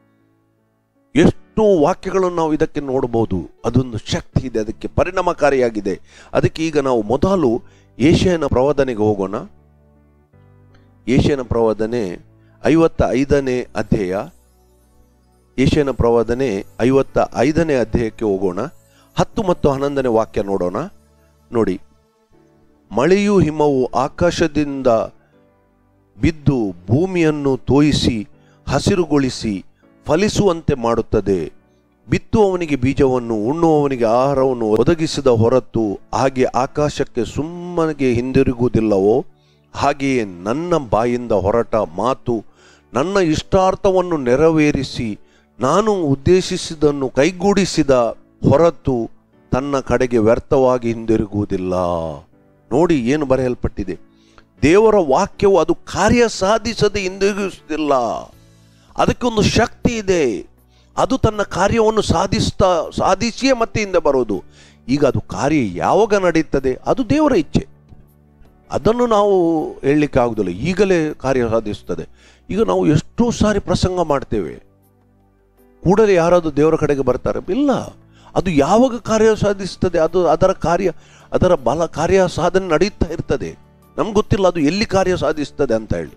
ಎಷ್ಟು ವಾಕ್ಯಗಳನ್ನು ನಾವು ಇದಕ್ಕೆ ನೋಡಬಹುದು. ಅದೊಂದು ಶಕ್ತಿ ಇದೆ, ಅದಕ್ಕೆ ಪರಿಣಾಮಕಾರಿಯಾಗಿದೆ. ಅದಕ್ಕೆ ಈಗ ನಾವು ಮೊದಲು ಯೆಶಾಯನ ಪ್ರವಾದನೆಗೆ ಹೋಗೋಣ. ಯೆಶಾಯನ ಪ್ರವಾದನೆ ಐವತ್ತ ಐದನೇ ಅಧ್ಯಾಯ. ಯೆಶಾಯನ ಪ್ರವಾದನೆ ಐವತ್ತ ಐದನೇ ಅಧ್ಯಾಯಕ್ಕೆ ಹೋಗೋಣ. ಹತ್ತು ಮತ್ತು ಹನ್ನೊಂದನೇ ವಾಕ್ಯ ನೋಡೋಣ. ನೋಡಿ, ಮಳೆಯು ಹಿಮವು ಆಕಾಶದಿಂದ ಬಿದ್ದು ಭೂಮಿಯನ್ನು ತೋಯಿಸಿ ಹಸಿರುಗೊಳಿಸಿ ಫಲಿಸುವಂತೆ ಮಾಡುತ್ತದೆ. ಬಿತ್ತುವವನಿಗೆ ಬೀಜವನ್ನು, ಉಣ್ಣುವವನಿಗೆ ಆಹಾರವನ್ನು ಒದಗಿಸಿದ ಹೊರತು ಹಾಗೆ ಆಕಾಶಕ್ಕೆ ಸುಮ್ಮನೆ ಹಿಂದಿರುಗುವುದಿಲ್ಲವೋ, ಹಾಗೆಯೇ ನನ್ನ ಬಾಯಿಂದ ಹೊರಟ ಮಾತು ನನ್ನ ಇಷ್ಟಾರ್ಥವನ್ನು ನೆರವೇರಿಸಿ ನಾನು ಉದ್ದೇಶಿಸಿದ್ದನ್ನು ಕೈಗೂಡಿಸಿದ ಹೊರತು ತನ್ನ ಕಡೆಗೆ ವ್ಯರ್ಥವಾಗಿ ಹಿಂದಿರುಗುವುದಿಲ್ಲ. ನೋಡಿ ಏನು ಬರೆಯಲ್ಪಟ್ಟಿದೆ. ದೇವರ ವಾಕ್ಯವು ಅದು ಕಾರ್ಯ ಸಾಧಿಸದೆ ಹಿಂದಿರುಗಿಸುವುದಿಲ್ಲ. ಅದಕ್ಕೊಂದು ಶಕ್ತಿ ಇದೆ. ಅದು ತನ್ನ ಕಾರ್ಯವನ್ನು ಸಾಧಿಸ್ತಾ ಸಾಧಿಸಿಯೇ ಮತ್ತೆ ಹಿಂದೆ ಬರೋದು. ಈಗ ಅದು ಕಾರ್ಯ ಯಾವಾಗ ನಡೀತದೆ ಅದು ದೇವರ ಇಚ್ಛೆ. ಅದನ್ನು ನಾವು ಹೇಳಲಿಕ್ಕೆ ಆಗುವುದಿಲ್ಲ. ಈಗಲೇ ಕಾರ್ಯ ಸಾಧಿಸುತ್ತದೆ. ಈಗ ನಾವು ಎಷ್ಟೋ ಸಾರಿ ಪ್ರಸಂಗ ಮಾಡ್ತೇವೆ, ಕೂಡಲೇ ಯಾರಾದರೂ ದೇವರ ಕಡೆಗೆ ಬರ್ತಾರೆ? ಇಲ್ಲ. ಅದು ಯಾವಾಗ ಕಾರ್ಯ ಸಾಧಿಸ್ತದೆ ಅದು ಅದರ ಕಾರ್ಯ ಅದರ ಬಲ ಕಾರ್ಯ ಸಾಧನೆ ನಡೀತಾ ಇರ್ತದೆ. ನಮ್ಗೆ ಗೊತ್ತಿಲ್ಲ ಅದು ಎಲ್ಲಿ ಕಾರ್ಯ ಸಾಧಿಸ್ತದೆ ಅಂತ ಹೇಳಿ.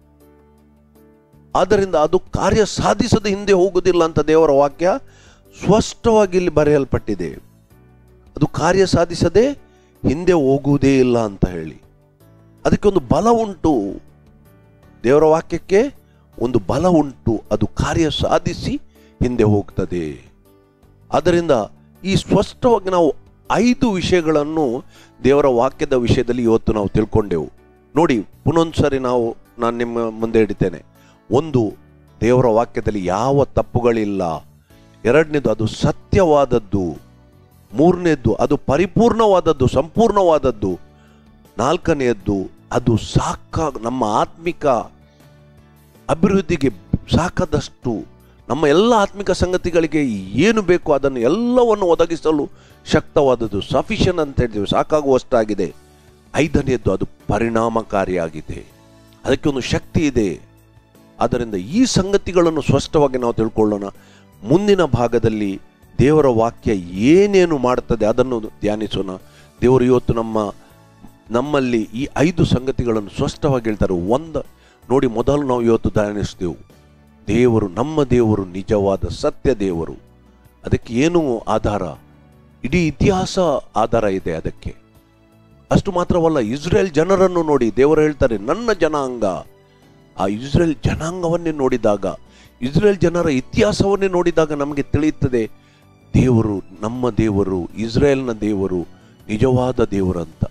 ಆದ್ದರಿಂದ ಅದು ಕಾರ್ಯ ಸಾಧಿಸದೆ ಹಿಂದೆ ಹೋಗುವುದಿಲ್ಲ ಅಂತ ದೇವರ ವಾಕ್ಯ ಸ್ಪಷ್ಟವಾಗಿ ಇಲ್ಲಿ ಬರೆಯಲ್ಪಟ್ಟಿದೆ. ಅದು ಕಾರ್ಯ ಸಾಧಿಸದೆ ಹಿಂದೆ ಹೋಗುವುದೇ ಇಲ್ಲ ಅಂತ ಹೇಳಿ. ಅದಕ್ಕೆ ಒಂದು ಬಲ ಉಂಟು, ದೇವರ ವಾಕ್ಯಕ್ಕೆ ಒಂದು ಬಲ ಉಂಟು, ಅದು ಕಾರ್ಯ ಸಾಧಿಸಿ ಹಿಂದೆ ಹೋಗ್ತದೆ. ಆದ್ದರಿಂದ ಈ ಸ್ಪಷ್ಟವಾಗಿ ನಾವು ಐದು ವಿಷಯಗಳನ್ನು ದೇವರ ವಾಕ್ಯದ ವಿಷಯದಲ್ಲಿ ಇವತ್ತು ನಾವು ತಿಳ್ಕೊಂಡೆವು. ನೋಡಿ, ಪುನೊಂದ್ಸರಿ ನಾವು ನಾನು ನಿಮ್ಮ ಮುಂದೆ ಇಡ್ತೇನೆ. ಒಂದು, ದೇವರ ವಾಕ್ಯದಲ್ಲಿ ಯಾವ ತಪ್ಪುಗಳಿಲ್ಲ. ಎರಡನೇದು, ಅದು ಸತ್ಯವಾದದ್ದು. ಮೂರನೇದ್ದು, ಅದು ಪರಿಪೂರ್ಣವಾದದ್ದು, ಸಂಪೂರ್ಣವಾದದ್ದು. ನಾಲ್ಕನೆಯದ್ದು, ಅದು ಸಾಕ ನಮ್ಮ ಆತ್ಮಿಕ ಅಭಿವೃದ್ಧಿಗೆ ಸಾಕಾದಷ್ಟು, ನಮ್ಮ ಎಲ್ಲ ಆತ್ಮಿಕ ಸಂಗತಿಗಳಿಗೆ ಏನು ಬೇಕು ಅದನ್ನು ಎಲ್ಲವನ್ನು ಒದಗಿಸಲು ಶಕ್ತವಾದದ್ದು, ಸಫಿಷಿಯನ್ ಅಂತ ಹೇಳ್ತೀವಿ, ಸಾಕಾಗುವಷ್ಟಾಗಿದೆ. ಐದನೆಯದ್ದು, ಅದು ಪರಿಣಾಮಕಾರಿಯಾಗಿದೆ, ಅದಕ್ಕೆ ಒಂದು ಶಕ್ತಿ ಇದೆ. ಆದ್ದರಿಂದ ಈ ಸಂಗತಿಗಳನ್ನು ಸ್ಪಷ್ಟವಾಗಿ ನಾವು ತಿಳ್ಕೊಳ್ಳೋಣ. ಮುಂದಿನ ಭಾಗದಲ್ಲಿ ದೇವರ ವಾಕ್ಯ ಏನೇನು ಮಾಡುತ್ತದೆ ಅದನ್ನು ಧ್ಯಾನಿಸೋಣ. ದೇವರು ಇವತ್ತು ನಮ್ಮ ನಮ್ಮಲ್ಲಿ ಈ ಐದು ಸಂಗತಿಗಳನ್ನು ಸ್ಪಷ್ಟವಾಗಿ ಹೇಳ್ತಾರೆ. ಒಂದು ನೋಡಿ, ಮೊದಲು ನಾವು ಇವತ್ತು ಧ್ಯಾನಿಸಿದೆವು, ದೇವರು ನಮ್ಮ ದೇವರು ನಿಜವಾದ ಸತ್ಯ ದೇವರು. ಅದಕ್ಕೆ ಏನು ಆಧಾರ? ಇಡೀ ಇತಿಹಾಸ ಆಧಾರ ಇದೆ ಅದಕ್ಕೆ. ಅಷ್ಟು ಮಾತ್ರವಲ್ಲ, ಇಸ್ರೇಲ್ ಜನರನ್ನು ನೋಡಿ ದೇವರು ಹೇಳ್ತಾರೆ ನನ್ನ ಜನಾಂಗ. ಆ ಇಸ್ರೇಲ್ ಜನಾಂಗವನ್ನೇ ನೋಡಿದಾಗ, ಇಸ್ರೇಲ್ ಜನರ ಇತಿಹಾಸವನ್ನೇ ನೋಡಿದಾಗ ನಮಗೆ ತಿಳಿಯುತ್ತದೆ ದೇವರು, ನಮ್ಮ ದೇವರು, ಇಸ್ರೇಲ್ನ ದೇವರು ನಿಜವಾದ ದೇವರಂತ.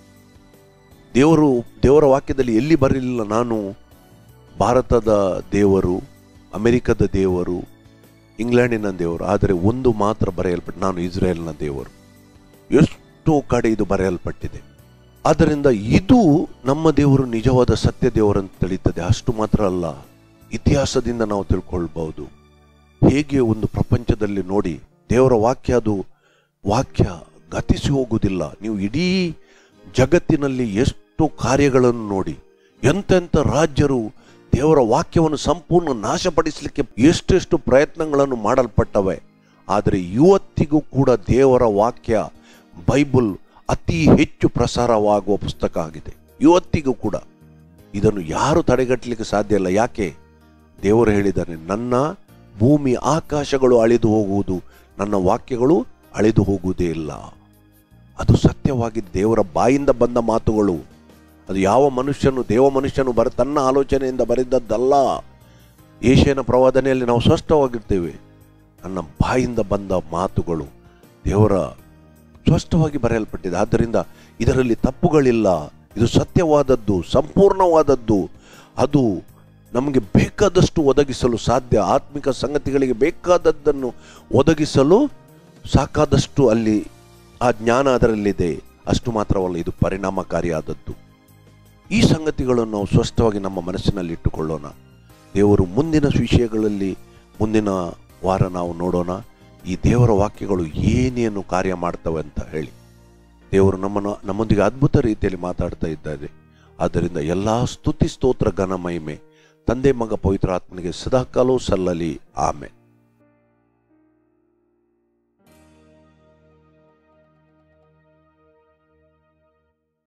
ದೇವರು ದೇವರ ವಾಕ್ಯದಲ್ಲಿ ಎಲ್ಲಿ ಬರಲಿಲ್ಲ ನಾನು ಭಾರತದ ದೇವರು, ಅಮೆರಿಕದ ದೇವರು, ಇಂಗ್ಲೆಂಡಿನ ದೇವರು, ಆದರೆ ಒಂದು ಮಾತ್ರ ಬರೆಯಲ್ಪಟ್ಟು ನಾನು ಇಸ್ರೇಲ್ನ ದೇವರು. ಎಷ್ಟೋ ಕಡೆ ಇದು ಬರೆಯಲ್ಪಟ್ಟಿದೆ. ಆದ್ದರಿಂದ ಇದು ನಮ್ಮ ದೇವರು ನಿಜವಾದ ಸತ್ಯ ದೇವರಂತ ತಿಳಿಯುತ್ತದೆ. ಅಷ್ಟು ಮಾತ್ರ ಅಲ್ಲ, ಇತಿಹಾಸದಿಂದ ನಾವು ತಿಳ್ಕೊಳ್ಬಹುದು. ಹೇಗೆ ಒಂದು ಪ್ರಪಂಚದಲ್ಲಿ ನೋಡಿ, ದೇವರ ವಾಕ್ಯ ಅದು ವಾಕ್ಯ ಗತಿಸಿ ಹೋಗುವುದಿಲ್ಲ. ನೀವು ಇಡೀ ಜಗತ್ತಿನಲ್ಲಿ ಎಷ್ಟು ಕಾರ್ಯಗಳನ್ನು ನೋಡಿ, ಎಂತೆಂಥ ರಾಜ್ಯರು ದೇವರ ವಾಕ್ಯವನ್ನು ಸಂಪೂರ್ಣ ನಾಶಪಡಿಸಲಿಕ್ಕೆ ಎಷ್ಟೆಷ್ಟು ಪ್ರಯತ್ನಗಳನ್ನು ಮಾಡಲ್ಪಟ್ಟವೆ. ಆದರೆ ಇವತ್ತಿಗೂ ಕೂಡ ದೇವರ ವಾಕ್ಯ ಬೈಬಲ್ ಅತಿ ಹೆಚ್ಚು ಪ್ರಸಾರವಾಗುವ ಪುಸ್ತಕ ಆಗಿದೆ. ಇವತ್ತಿಗೂ ಕೂಡ ಇದನ್ನು ಯಾರು ತಡೆಗಟ್ಟಲಿಕ್ಕೆ ಸಾಧ್ಯ ಇಲ್ಲ. ಯಾಕೆ? ದೇವರು ಹೇಳಿದ್ದಾನೆ, ನನ್ನ ಭೂಮಿ ಆಕಾಶಗಳು ಅಳಿದು ಹೋಗುವುದು, ನನ್ನ ವಾಕ್ಯಗಳು ಅಳಿದು ಹೋಗುವುದೇ ಇಲ್ಲ. ಅದು ಸತ್ಯವಾಗಿ ದೇವರ ಬಾಯಿಂದ ಬಂದ ಮಾತುಗಳು. ಅದು ಯಾವ ಮನುಷ್ಯನು ದೇವ ಮನುಷ್ಯನು ಬರ ತನ್ನ ಆಲೋಚನೆಯಿಂದ ಬರೆದದ್ದಲ್ಲ. ಯೆಶಾಯನ ಪ್ರವಾದನೆಯಲ್ಲಿ ನಾವು ಸ್ಪಷ್ಟವಾಗಿರ್ತೇವೆ, ನನ್ನ ಬಾಯಿಂದ ಬಂದ ಮಾತುಗಳು ದೇವರ ಸ್ಪಷ್ಟವಾಗಿ ಬರೆಯಲ್ಪಟ್ಟಿದೆ. ಆದ್ದರಿಂದ ಇದರಲ್ಲಿ ತಪ್ಪುಗಳಿಲ್ಲ. ಇದು ಸತ್ಯವಾದದ್ದು, ಸಂಪೂರ್ಣವಾದದ್ದು. ಅದು ನಮಗೆ ಬೇಕಾದಷ್ಟು ಒದಗಿಸಲು ಸಾಧ್ಯ. ಆತ್ಮಿಕ ಸಂಗತಿಗಳಿಗೆ ಬೇಕಾದದ್ದನ್ನು ಒದಗಿಸಲು ಸಾಕಾದಷ್ಟು ಅಲ್ಲಿ ಆ ಜ್ಞಾನ ಅದರಲ್ಲಿದೆ. ಅಷ್ಟು ಮಾತ್ರವಲ್ಲ, ಇದು ಪರಿಣಾಮಕಾರಿಯಾದದ್ದು. ಈ ಸಂಗತಿಗಳನ್ನು ನಾವು ಸ್ಪಷ್ಟವಾಗಿ ನಮ್ಮ ಮನಸ್ಸಿನಲ್ಲಿ ಇಟ್ಟುಕೊಳ್ಳೋಣ. ದೇವರು ಮುಂದಿನ ವಿಷಯಗಳಲ್ಲಿ ಮುಂದಿನ ವಾರ ನಾವು ನೋಡೋಣ, ಈ ದೇವರ ವಾಕ್ಯಗಳು ಏನೇನು ಕಾರ್ಯ ಮಾಡ್ತವೆ ಅಂತ ಹೇಳಿ. ದೇವರು ನಮ್ಮನ್ನು ನಮ್ಮೊಂದಿಗೆ ಅದ್ಭುತ ರೀತಿಯಲ್ಲಿ ಮಾತಾಡ್ತಾ ಇದ್ದಾರೆ. ಆದ್ದರಿಂದ ಎಲ್ಲ ಸ್ತುತಿ ಸ್ತೋತ್ರ ಘನ ಮಹಿಮೆ ತಂದೆ ಮಗ ಪವಿತ್ರ ಆತ್ಮನಿಗೆ ಸದಾಕಾಲವೂ ಸಲ್ಲಲಿ. ಆಮೆನ್.